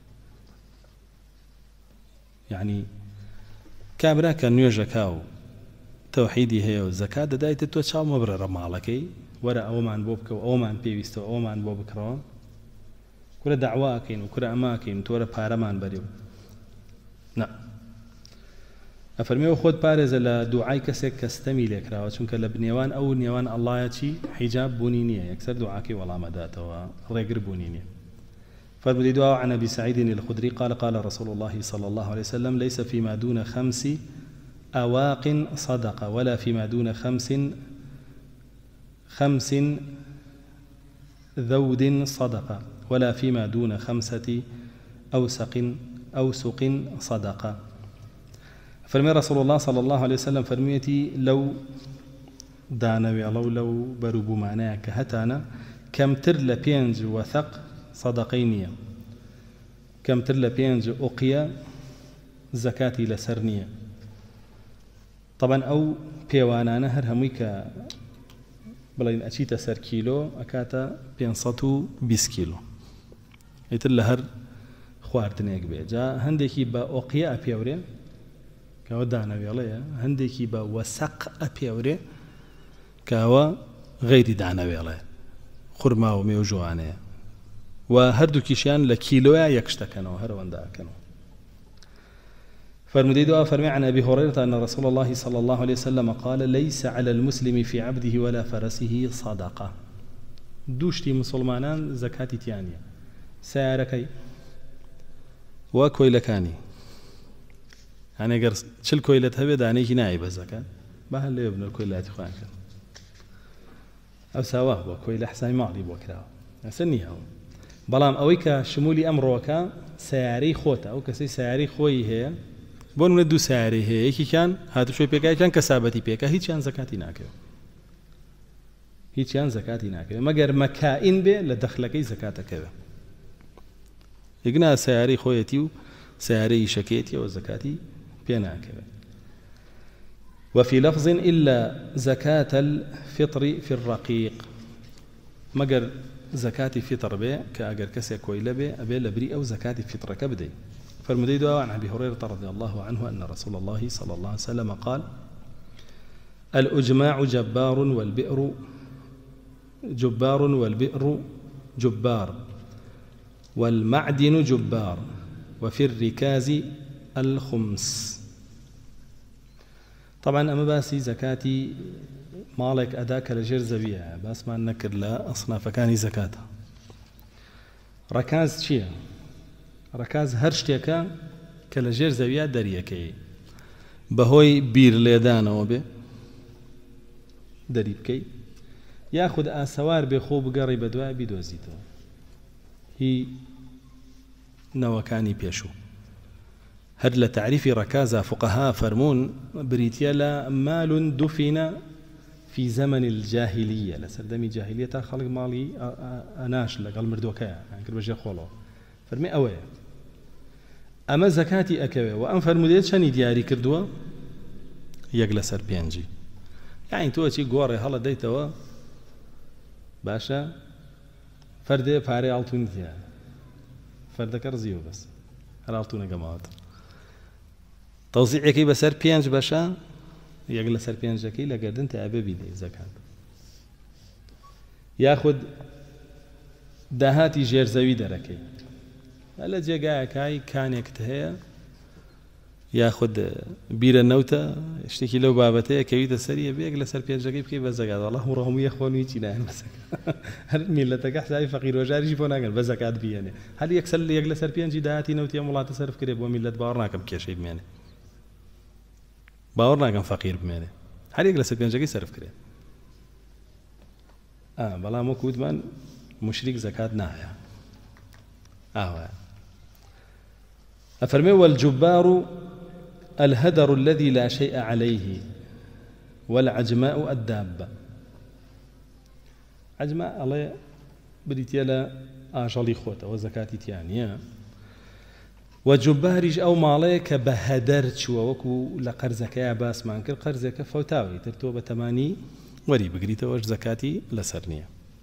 یعنی کابرا کە نوێژەکا و تەوحیدی هەیە و زەکات دەدایتە تۆ چاو مەبڕێرە ماڵەکەی وەرە ئەوەمان بۆ بکە و ئەومان پێویستەوە ئەومان بۆ بکڕەوە کورە داعواکەین و کورە ئەماکەین تۆرە پارەمان بەرێ نا ئەفەرمێ خۆت پارێزە لە دوعای کەسێک کەستەمی لێکراوە چونکە لە بنێوان ئەو نێوان ئەڵایەتی حیجاب بوونی نییە یەکسەر دوعاکەی وەڵامەداتەوە ڕێگر بوونی نییە فرمودي دعاء عن أبي سعيد الخدري قال قال رسول الله صلى الله عليه وسلم ليس فيما دون خمس أواق صدقة ولا فيما دون خمس خمس ذود صدقة ولا فيما دون خمسة أوسق أوسق صدقة فرمي رسول الله صلى الله عليه وسلم فرميتي لو دانوي لو لو بربو معناها كهتانا كم تر لبينج وثق صدقينية كم تر لبينج أقيا زكاتي لسرنية طبعا أو بيوانا نهر هميك بلين أشيتا سر كيلو أكاتا بينصتو بيس كيلو يتر لهر خواردنيك بي جا هندكي با أقيا أبيوري كاو دانا ويالي هندكي با وسق أبيوري كاو غير دانا ويالي خرما وميو جواني وهردو كيشيان لكيلويا يكشتكنو هروندا كنو فرمودي دعاء فرمي عن أبي هريرة أن رسول الله صلى الله عليه وسلم قال ليس على المسلم في عبده ولا فرسه صدقة دوشتي مسلمانان زكاة تيانية سياركي وكويلكاني يعني قرص شل كويلة هبد عنيك نايب الزكاة بهل لي ابن الكويلات إخوانك أو سواه وكويل حسامي مالي بوكرا سنيها بلام أويك شمولي أمروكا سياري خوتا أو كسي سياري خوي هي بۆ نمونە دوو سیارەی هەیە، یەکێکیان هاتوشۆی پێکایەکیان کەسابەتی پێکە، هیچیان زەکاتی ناکەوێت، هیچیان زەکاتی ناکەوێت مەگەر مەکائین بێ لە دەخلەکەی زەکاتەکەوێت. یەکنا سیارەی خۆیەتی و سیارەی شەکێتیەوە زەکاتی پێ ناکەوێت. وفي لفظ إلا زكاة الفطر في الرقيق، مگر زكاة فطر به كأجر كسي كويلة به أبي لبري أو زكاة فطر كبدي. فالمديد عن أبي هريرة رضي الله عنه أن رسول الله صلى الله عليه وسلم قال: الأجماع جبار والبئر جبار والبئر جبار والمعدن جبار وفي الركاز الخمس. طبعا أما باسي زكاتي مالك أداك لجير زبيع بس ما نكر لا أصناف كاني زكاتها. ركاز شيء ركاز هرشتيكا كلجير زبيع دريكي بهوي بير ليدانا وبي دريبكي ياخذ آسوار بخوب قري بدواء بدوزيته هي نوكاني بيشو. هر لتعريف ركازة فقهاء فرمون بريتيالا مال دفن في زمن الجاهلية لسردمي جاهلية خلق مالي أناش لقل مردوكايا يعني كربجي خولو فرمي أوي أما زكاتي أكوي وأم فرموديت شاني دياري كردوا يقل سر بينجي يعني تو أشي قواري هلا ديتوا باشا فردي فاري عالتوني ديار فردك رزيو بس هل عالتوني قمات توزيعك بسر بينج باشا يقل سر بينجكي لقد انت أبابي دي زكاة ياخد دهاتي جير زوي دركي هلا جيقايا كاي كان يكتهيا ياخد بير النوتة اشتكي له بابته كويت السرية بيقل سر بينجكي بكي بزكاة والله مرهم يخوان ويجينا يعني بزكاة هل ميلتك أحسائي فقير وجاري جيبونا قال بزكاة بياني هل يكسل يقل سر بينجي دهاتي نوتي أمولا تصرف كريب وميلت باورناكم كيشي بمياني باورنا كان فقير بمانه هل يقل سر بينجكي صرف كريب آه بلا مو كود من مشرك زكاة ناهية آه أفرمي والجبار الهدر الذي لا شيء عليه والعجماء الدابة. عجماء الله بريتيالا آجالي خوته وزكاتي تيانية وجبارج أو مالك بهدرت ووكو لقرزك باس ما انكر قرزك فوتاوي ترتو بتماني وري بقريته وش زكاتي لسرنية.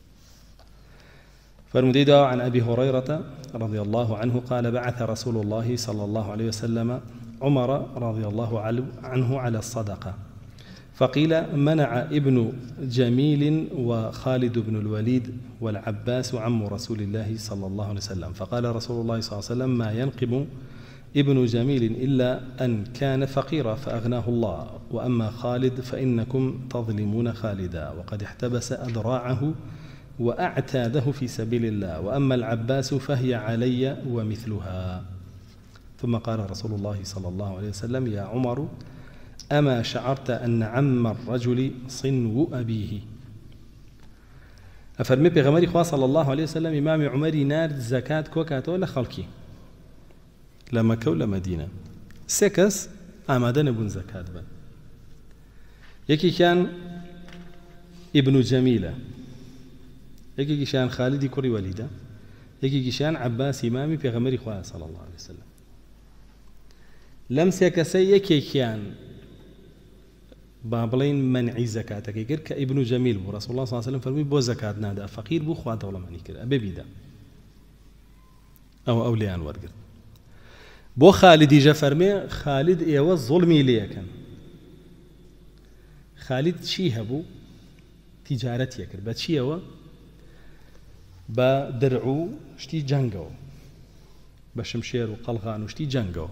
فالمديد عن أبي هريرة رضي الله عنه قال: بعث رسول الله صلى الله عليه وسلم عمر رضي الله عنه على الصدقة فقيل: منع ابن جميل وخالد بن الوليد والعباس عم رسول الله صلى الله عليه وسلم. فقال رسول الله صلى الله عليه وسلم: ما ينقم ابن جميل إلا أن كان فقيرا فأغناه الله، وأما خالد فإنكم تظلمون خالدا وقد احتبس أذراعه وأعتاده في سبيل الله، وأما العباس فهي علي ومثلها. ثم قال رسول الله صلى الله عليه وسلم: يا عمر أما شعرت أن عم الرجل صنو أبيه. أفرمي بغمري خواه صلى الله عليه وسلم إمام عمري نار زكاة كوكاتو ولا خلقي لما كول مدينة سكس آمادن بن زكاة بن يكي كان ابن جميلة، يكي كان خالد كوري وليدة، يكي كان عباس إمامي بغمري خواه صلى الله عليه وسلم. لم سكسي يكي كان بابلين منعي زكاتك يقول كابن جميل بو رسول الله صلى الله عليه وسلم فرمي بو زكاة نادا فقير بو خواه دولة ماني كر أبي بيدا أو أوليان ورقر بو خالد يجا فرمي خالد إيوه ظلمي ليه كان خالد شي هبو تجارتي يكر بات شي هو بدرعو شتي جنگو بشمشير وقلغان وشتي جنگو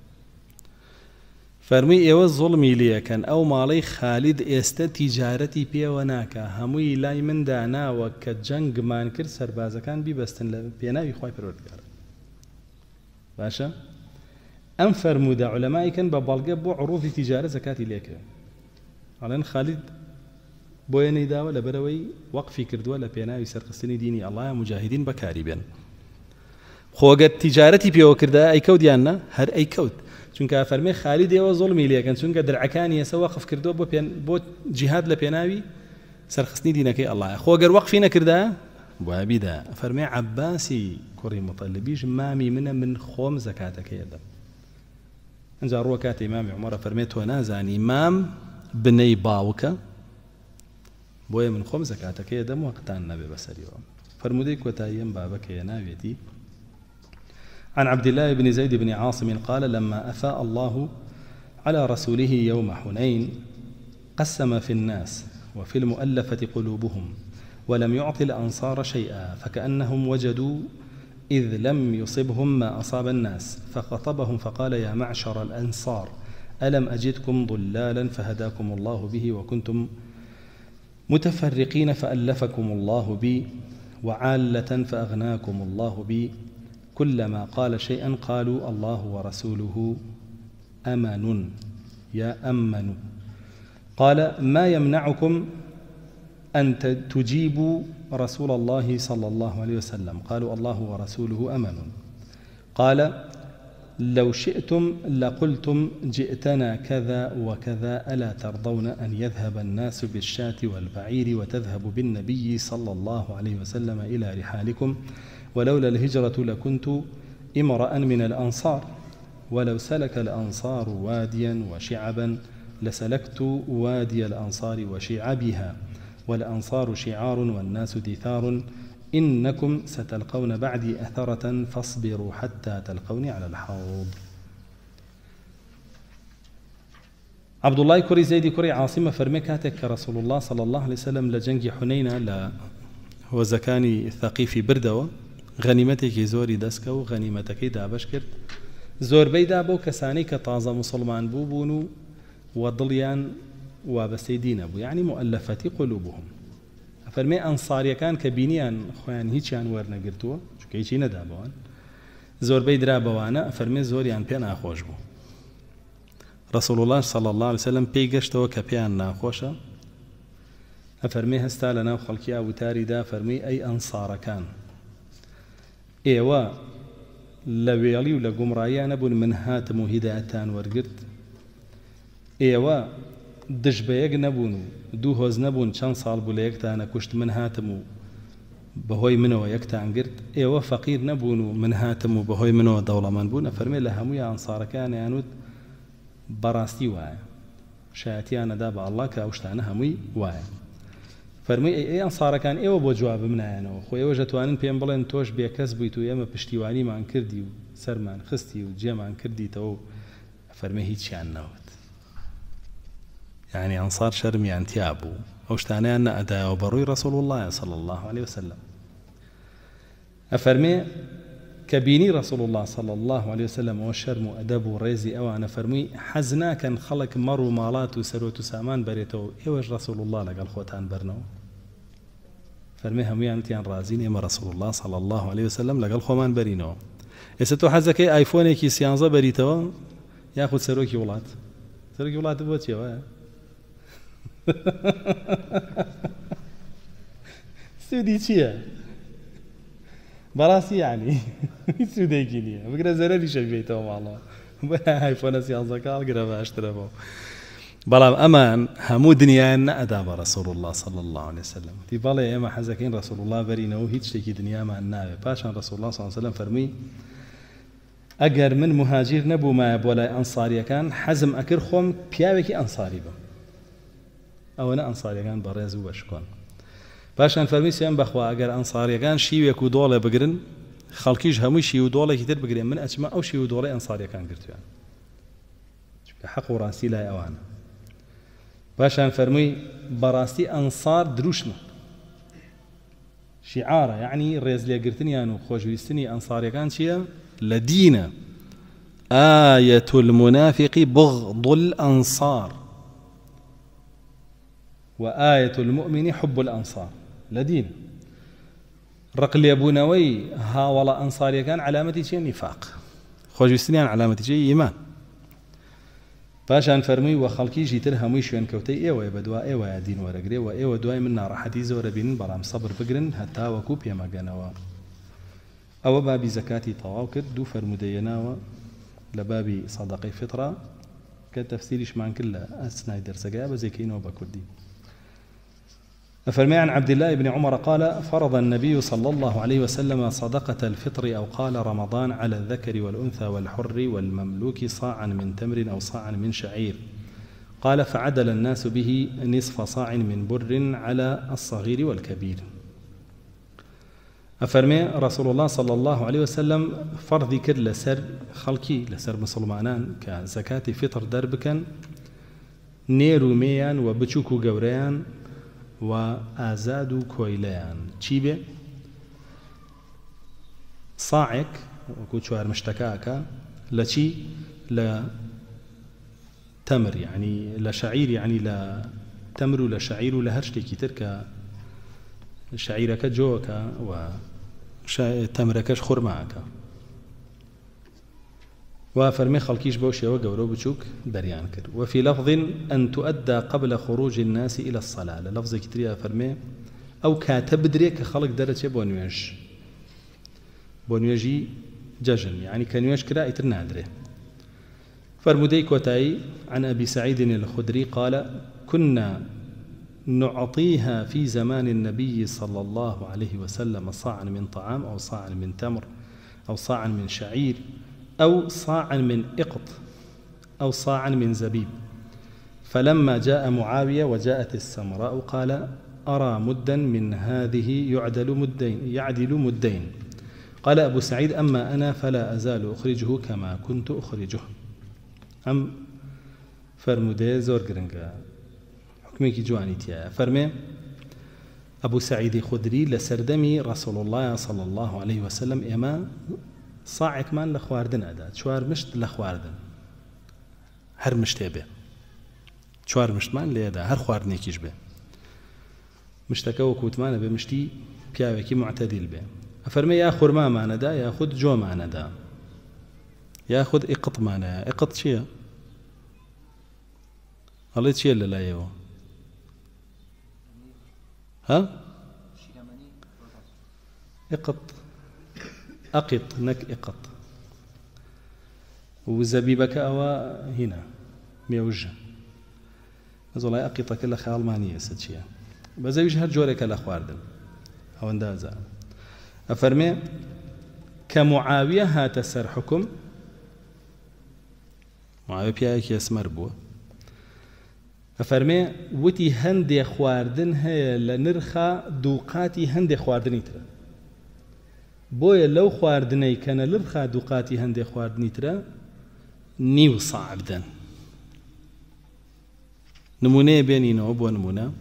فرمي ايوه ظلمي ليه كان او مالي خالد است تجارتي بيه وناكا هموي لاي من دانا وكجنگ مان كر سربازا كان بيبستن بيناوي خوي پروردگار باشا ام فرمودا علماء كان ببالغه بو عروض تجاره زكاتي ليك علن خالد بويني دا ولا بروي وقفي كردوا لا بيناوي سرقستني ديني الله مجاهدين بكاري بين خوغت تجارتي بيه وكردا اي كود يانا هر اي كود چونکە فەرمێ خالید ئێوە زوڵمی لێکەن چونکە درعەکانی ئێستا وەقف کردووە بۆ بۆ جیهاد لە پێناوی سەرخستنی دینەکەی ئەڵڵایە خۆ گەر وەقفی نەکردایە بۆ بیدا فەرمێ عەباسی کوڕی مطەلبیش مامی منە من خۆم زەکاتەکەی ئەدەم ئەنجا ڕووە کاتی ئیمامی عومەرە فەرمێ تۆ نازانی مام بنەی باوکە بۆیە من خۆم زەکاتەکەی ئەدەم وەقتان نەبێ بەسەریەوە فرمودي كوتايم بابك يا ناويتي. عن عبد الله بن زيد بن عاصم قال لما أفاء الله على رسوله يوم حنين قسم في الناس وفي المؤلفة قلوبهم ولم يعط الأنصار شيئا فكأنهم وجدوا إذ لم يصبهم ما أصاب الناس فخطبهم فقال يا معشر الأنصار ألم أجدكم ضلالا فهداكم الله به وكنتم متفرقين فألفكم الله بي وعالة فأغناكم الله بي كلما قال شيئا قالوا الله ورسوله أمن يا أمن قال ما يمنعكم أن تجيبوا رسول الله صلى الله عليه وسلم قالوا الله ورسوله أمن قال لو شئتم لقلتم جئتنا كذا وكذا ألا ترضون أن يذهب الناس بالشاة والبعير وتذهب بالنبي صلى الله عليه وسلم إلى رحالكم ولولا الهجرة لكنت امرأ من الأنصار ولو سلك الأنصار واديا وشعبا لسلكت وادي الأنصار وشعبها والأنصار شعار والناس دثار إنكم ستلقون بعدي أثرة فاصبروا حتى تلقوني على الحوض. عبد الله كري زيد كري عاصمة فرمكاتك رسول الله صلى الله عليه وسلم لجنج حنين لا هو زكاني ثقيفي بردوة غنيمتك زوري دسكو غنيمتك دابش كرد زور بيدا بو كساني كطازة مسلمان بوبونو وضليان وبسيدين أبو يعني مؤلفة قلوبهم فرمي أنصاري كان كبينيان خوان هيچيان ورنگرتووە چونکە هیچی نەدابەوان زۆربەی درابەوانە فەرمێ زۆریان پێ ناخۆش بوو رسول الله صلى الله عليه وسلم پێی گەشتەوە کە پێیان ناخۆشە ئەفەرمێ هەستا لەناو خەڵکی ئاوتاریدا فەرمی ئەی ئەنسارەکان ئێوە لە وێڵی و لە گومڕاییان نەبوون من هاتم و هیدایەتتان وەرگرت ئێوە دش بە یەک نەبوون و دوو هۆز نەبوون چەند ساڵ بوو لە یەکتانە کوشت من هاتم و بەهۆی منەوە یەکتان گرت ئێوە فەقیر نەبوون و من هاتم و بەهۆی منەوە دەوڵەمەند بوون ئەفەرمێ لە هەمووی ئەنسارەکان یانوت بەڕاستی وایە شایەتیانەدا بە ئەڵڵا کە ئەو شتانە هەمووی وایە فەرمووی ئەی ئەنسارەکان ئێوە بۆ جوابم نایەنەوە خۆ ئێوە دەتوانن پێم بڵێن تۆش بێکەس بوویت و ئێمە پشتیوانیمان کردی و سەرمان خستی و جێمان کردیتەوە و فەرمێ هیچیان نەوت يعني أنصار شرم يعني تيابو أو شتانيان أدا وبروي رسول الله صلى الله عليه وسلم أفرمي كبيني رسول الله صلى الله عليه وسلم وشرم أدب وريزي أو أنا فرمي حزنا كان خلق مرو مالات وسروت سامان بريتو إيوج رسول الله لقال خوتان برنو فرمي هم يانتيان رازين إما رسول الله صلى الله عليه وسلم لقال خومان برينو يستو حزكي آيفوني كي سيانزا بريتو ياخد سروكي ولات سروكي ولات بوتي واه سودي چییە بەڕاستی یعنی هیچ سوودێکی نییە بگرە زەرەری شەبێتەوە ماڵەوە بۆ ئایفۆنە سیانزەکاڵ گرە باشترەوە بەڵام ئەمان هەموو دنیایان نەئەدا بە رەسوول الله صلی الله عليه وسلم دی بەڵێ ئێمە حەزەکەین رەسوول الله بەرینەوە هیچ شتێکی دنیامان ناوێ پاشان رەسوول الله صلی الله عليه وسلم فەرمووی ئەگەر من مهاجر نەبوومایە بۆ لای ئەنساریەکان حەزم ئەکرد خۆم پیاوێکی ئەنساری بم ئەوەنە ئەنساریەکان بەڕێز و بەشکۆن پاشان فەرمی سوێن بەخوا ئەگەر ئەنساریەکان شیوێک و دۆڵێ بگرن خەڵکیش هەمووی شی و دۆڵێکی تر بگرێن من ئەچمە ئەو شی و دۆڵی ئەنساریەکان گرتویان چونکە حەق و ڕاستی لای ئەوانە پاشان فەرمووی بەڕاستی ئەنسار دروشمە شیعارە یعنی ڕێز لێگرتنیان و خۆشویستنی ئەنساریەکان چییە لە دینە آية المنافق بغض الأنصار وآية المؤمن حب الأنصار لدين رقل يبونوي ها ولا أنصاري كان علامتي شيء نفاق خوجستنيان علامتي شيء إيمان فاشان فرمي وخلقي جيتر هموي شوين كوتي إيوة بدوا إيوة يا دين ورقري وإيوة دواي منا راحتي زور بين برام صبر بقرن حتى وكوب يما قنوا أو بابي زكاتي طواو كرد دو فرموديناوا لبابي صدقي فطرة كتفسيرش مان كله أسناي درسقا بزيكينو بكردي. أفرمي عن عبد الله بن عمر قال فرض النبي صلى الله عليه وسلم صدقة الفطر أو قال رمضان على الذكر والأنثى والحر والمملوك صاعا من تمر أو صاعا من شعير. قال فعدل الناس به نصف صاع من بر على الصغير والكبير. أفرمي رسول الله صلى الله عليه وسلم فرض كر لسر خلقي لسر مسلمانان كزكاة فطر دربكن نيرو ميان وبچوكو قوريان وآزاد كويليان چيبه صاعك وكوشوار مشتكاكا لشي لا تمر يعني لشعير يعني لا تمر لشعير لهرشتكي تركا شعيرك جوكا وتمركش خرماك وفرمي خلقيش بوشي وقورو بچوك بريان كر. وفي لفظ أن تؤدى قبل خروج الناس إلى الصلاة للفظ كتريا فرمي أو كاتب دريك خلق درجة بونيوش بونيوجي ججن يعني كنيوش كرائي ترنادره. فرمودي كوتاي عن أبي سعيد الخدري قال كنا نعطيها في زمان النبي صلى الله عليه وسلم صاعا من طعام أو صاعا من تمر أو صاعا من شعير أو صاعا من إقط أو صاعا من زبيب. فلما جاء معاوية وجاءت السمراء قال أرى مدا من هذه يعدل مدين يعدل مدين. قال أبو سعيد أما أنا فلا أزال أخرجه كما كنت أخرجه. أم فرمودي زور قرنقا حكميكي جواني تيا فرمي أبو سعيد خدري لسردمي رسول الله صلى الله عليه وسلم إما صاعك مان لخواردن أدات شوار مشت لخواردن هر مشتي به شوار مشت مان ليدا هر خواردنيكيش به مشتكا وكوتمانه بمشتي بياوكي معتدل به. أفرمي يا خرما معنا دا ياخذ جو معنا دا ياخذ إقط معنا إقط شيء الله شيء اللي لا يو ها إقط أقط نك إقط وزبيبك أو هنا ميوجه نزولا أقط كل خيال مانية ستشيا بزوج هر جورك الأخواردن أو اندازا. أفرمي كمعاوية هات سر حكم معاوية بياك يسمر بو. أفرمي وتي هندي خواردن هي لنرخى دوقاتي هندي خواردن يترى بويا لو خواردني كان لرخى دوقاتي هندي خواردن يترى نيو صعبدن نمونه بيني نوب ونمونه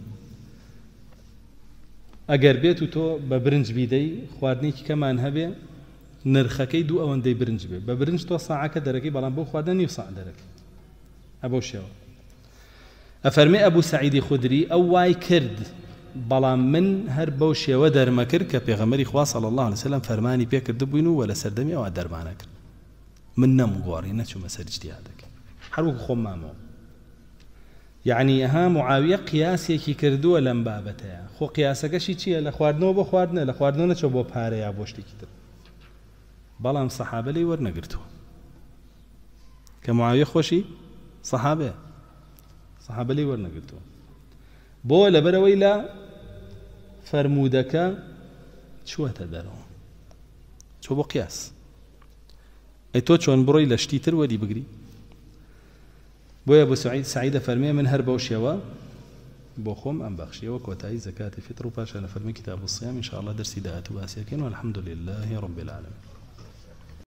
ئەگەر بێت و تۆ بە برنج بیدەی خواردنێکی کەمان هەبێ نرخەکەی دوو ئەوەندەی برنج بێ بە برنج تۆ ساعەکە دەرەکەی بەڵام بۆ خواردن نیو ساع دەرەکەی ئەبەو شێوە. ئەفەرمێ ئەبوو سەعیدی خودری ئەو وای کرد بەڵام من هەر بەو شێوە دەرمە کرد کە پێغەمبەری خوا صلی الله علیه وسلم فەرمانی پێ کردبووین و وە لە سەردەمی ئەوە دەرمانە کرد من نەمگۆڕی نەچوومە سەر اجتیهادەکە هەر وەکو خۆم مامەوە. يعني ها معاوية قياسي كي كردوه لم بابتها خو قياسك شي چيه لخواردنو بو خواردنه لخواردنو نچو بو پاره يا بوشتي كتر بلام صحابه لي ورنگرتو كمعاوية خوشي صحابه صحابه لي ورنگرتو بو لبروي لا فرمودك شو تدرو شو بو قياس اي تو چون بروي لشتي تر ودي بگري بويا أبو سعيد سعيد فرمي من هرب وشيوا بوخم أم بخشي وكوتاي زكاة فطر وباشا فرمي كتاب الصيام إن شاء الله درسي دعاء واسيكين والحمد لله رب العالمين.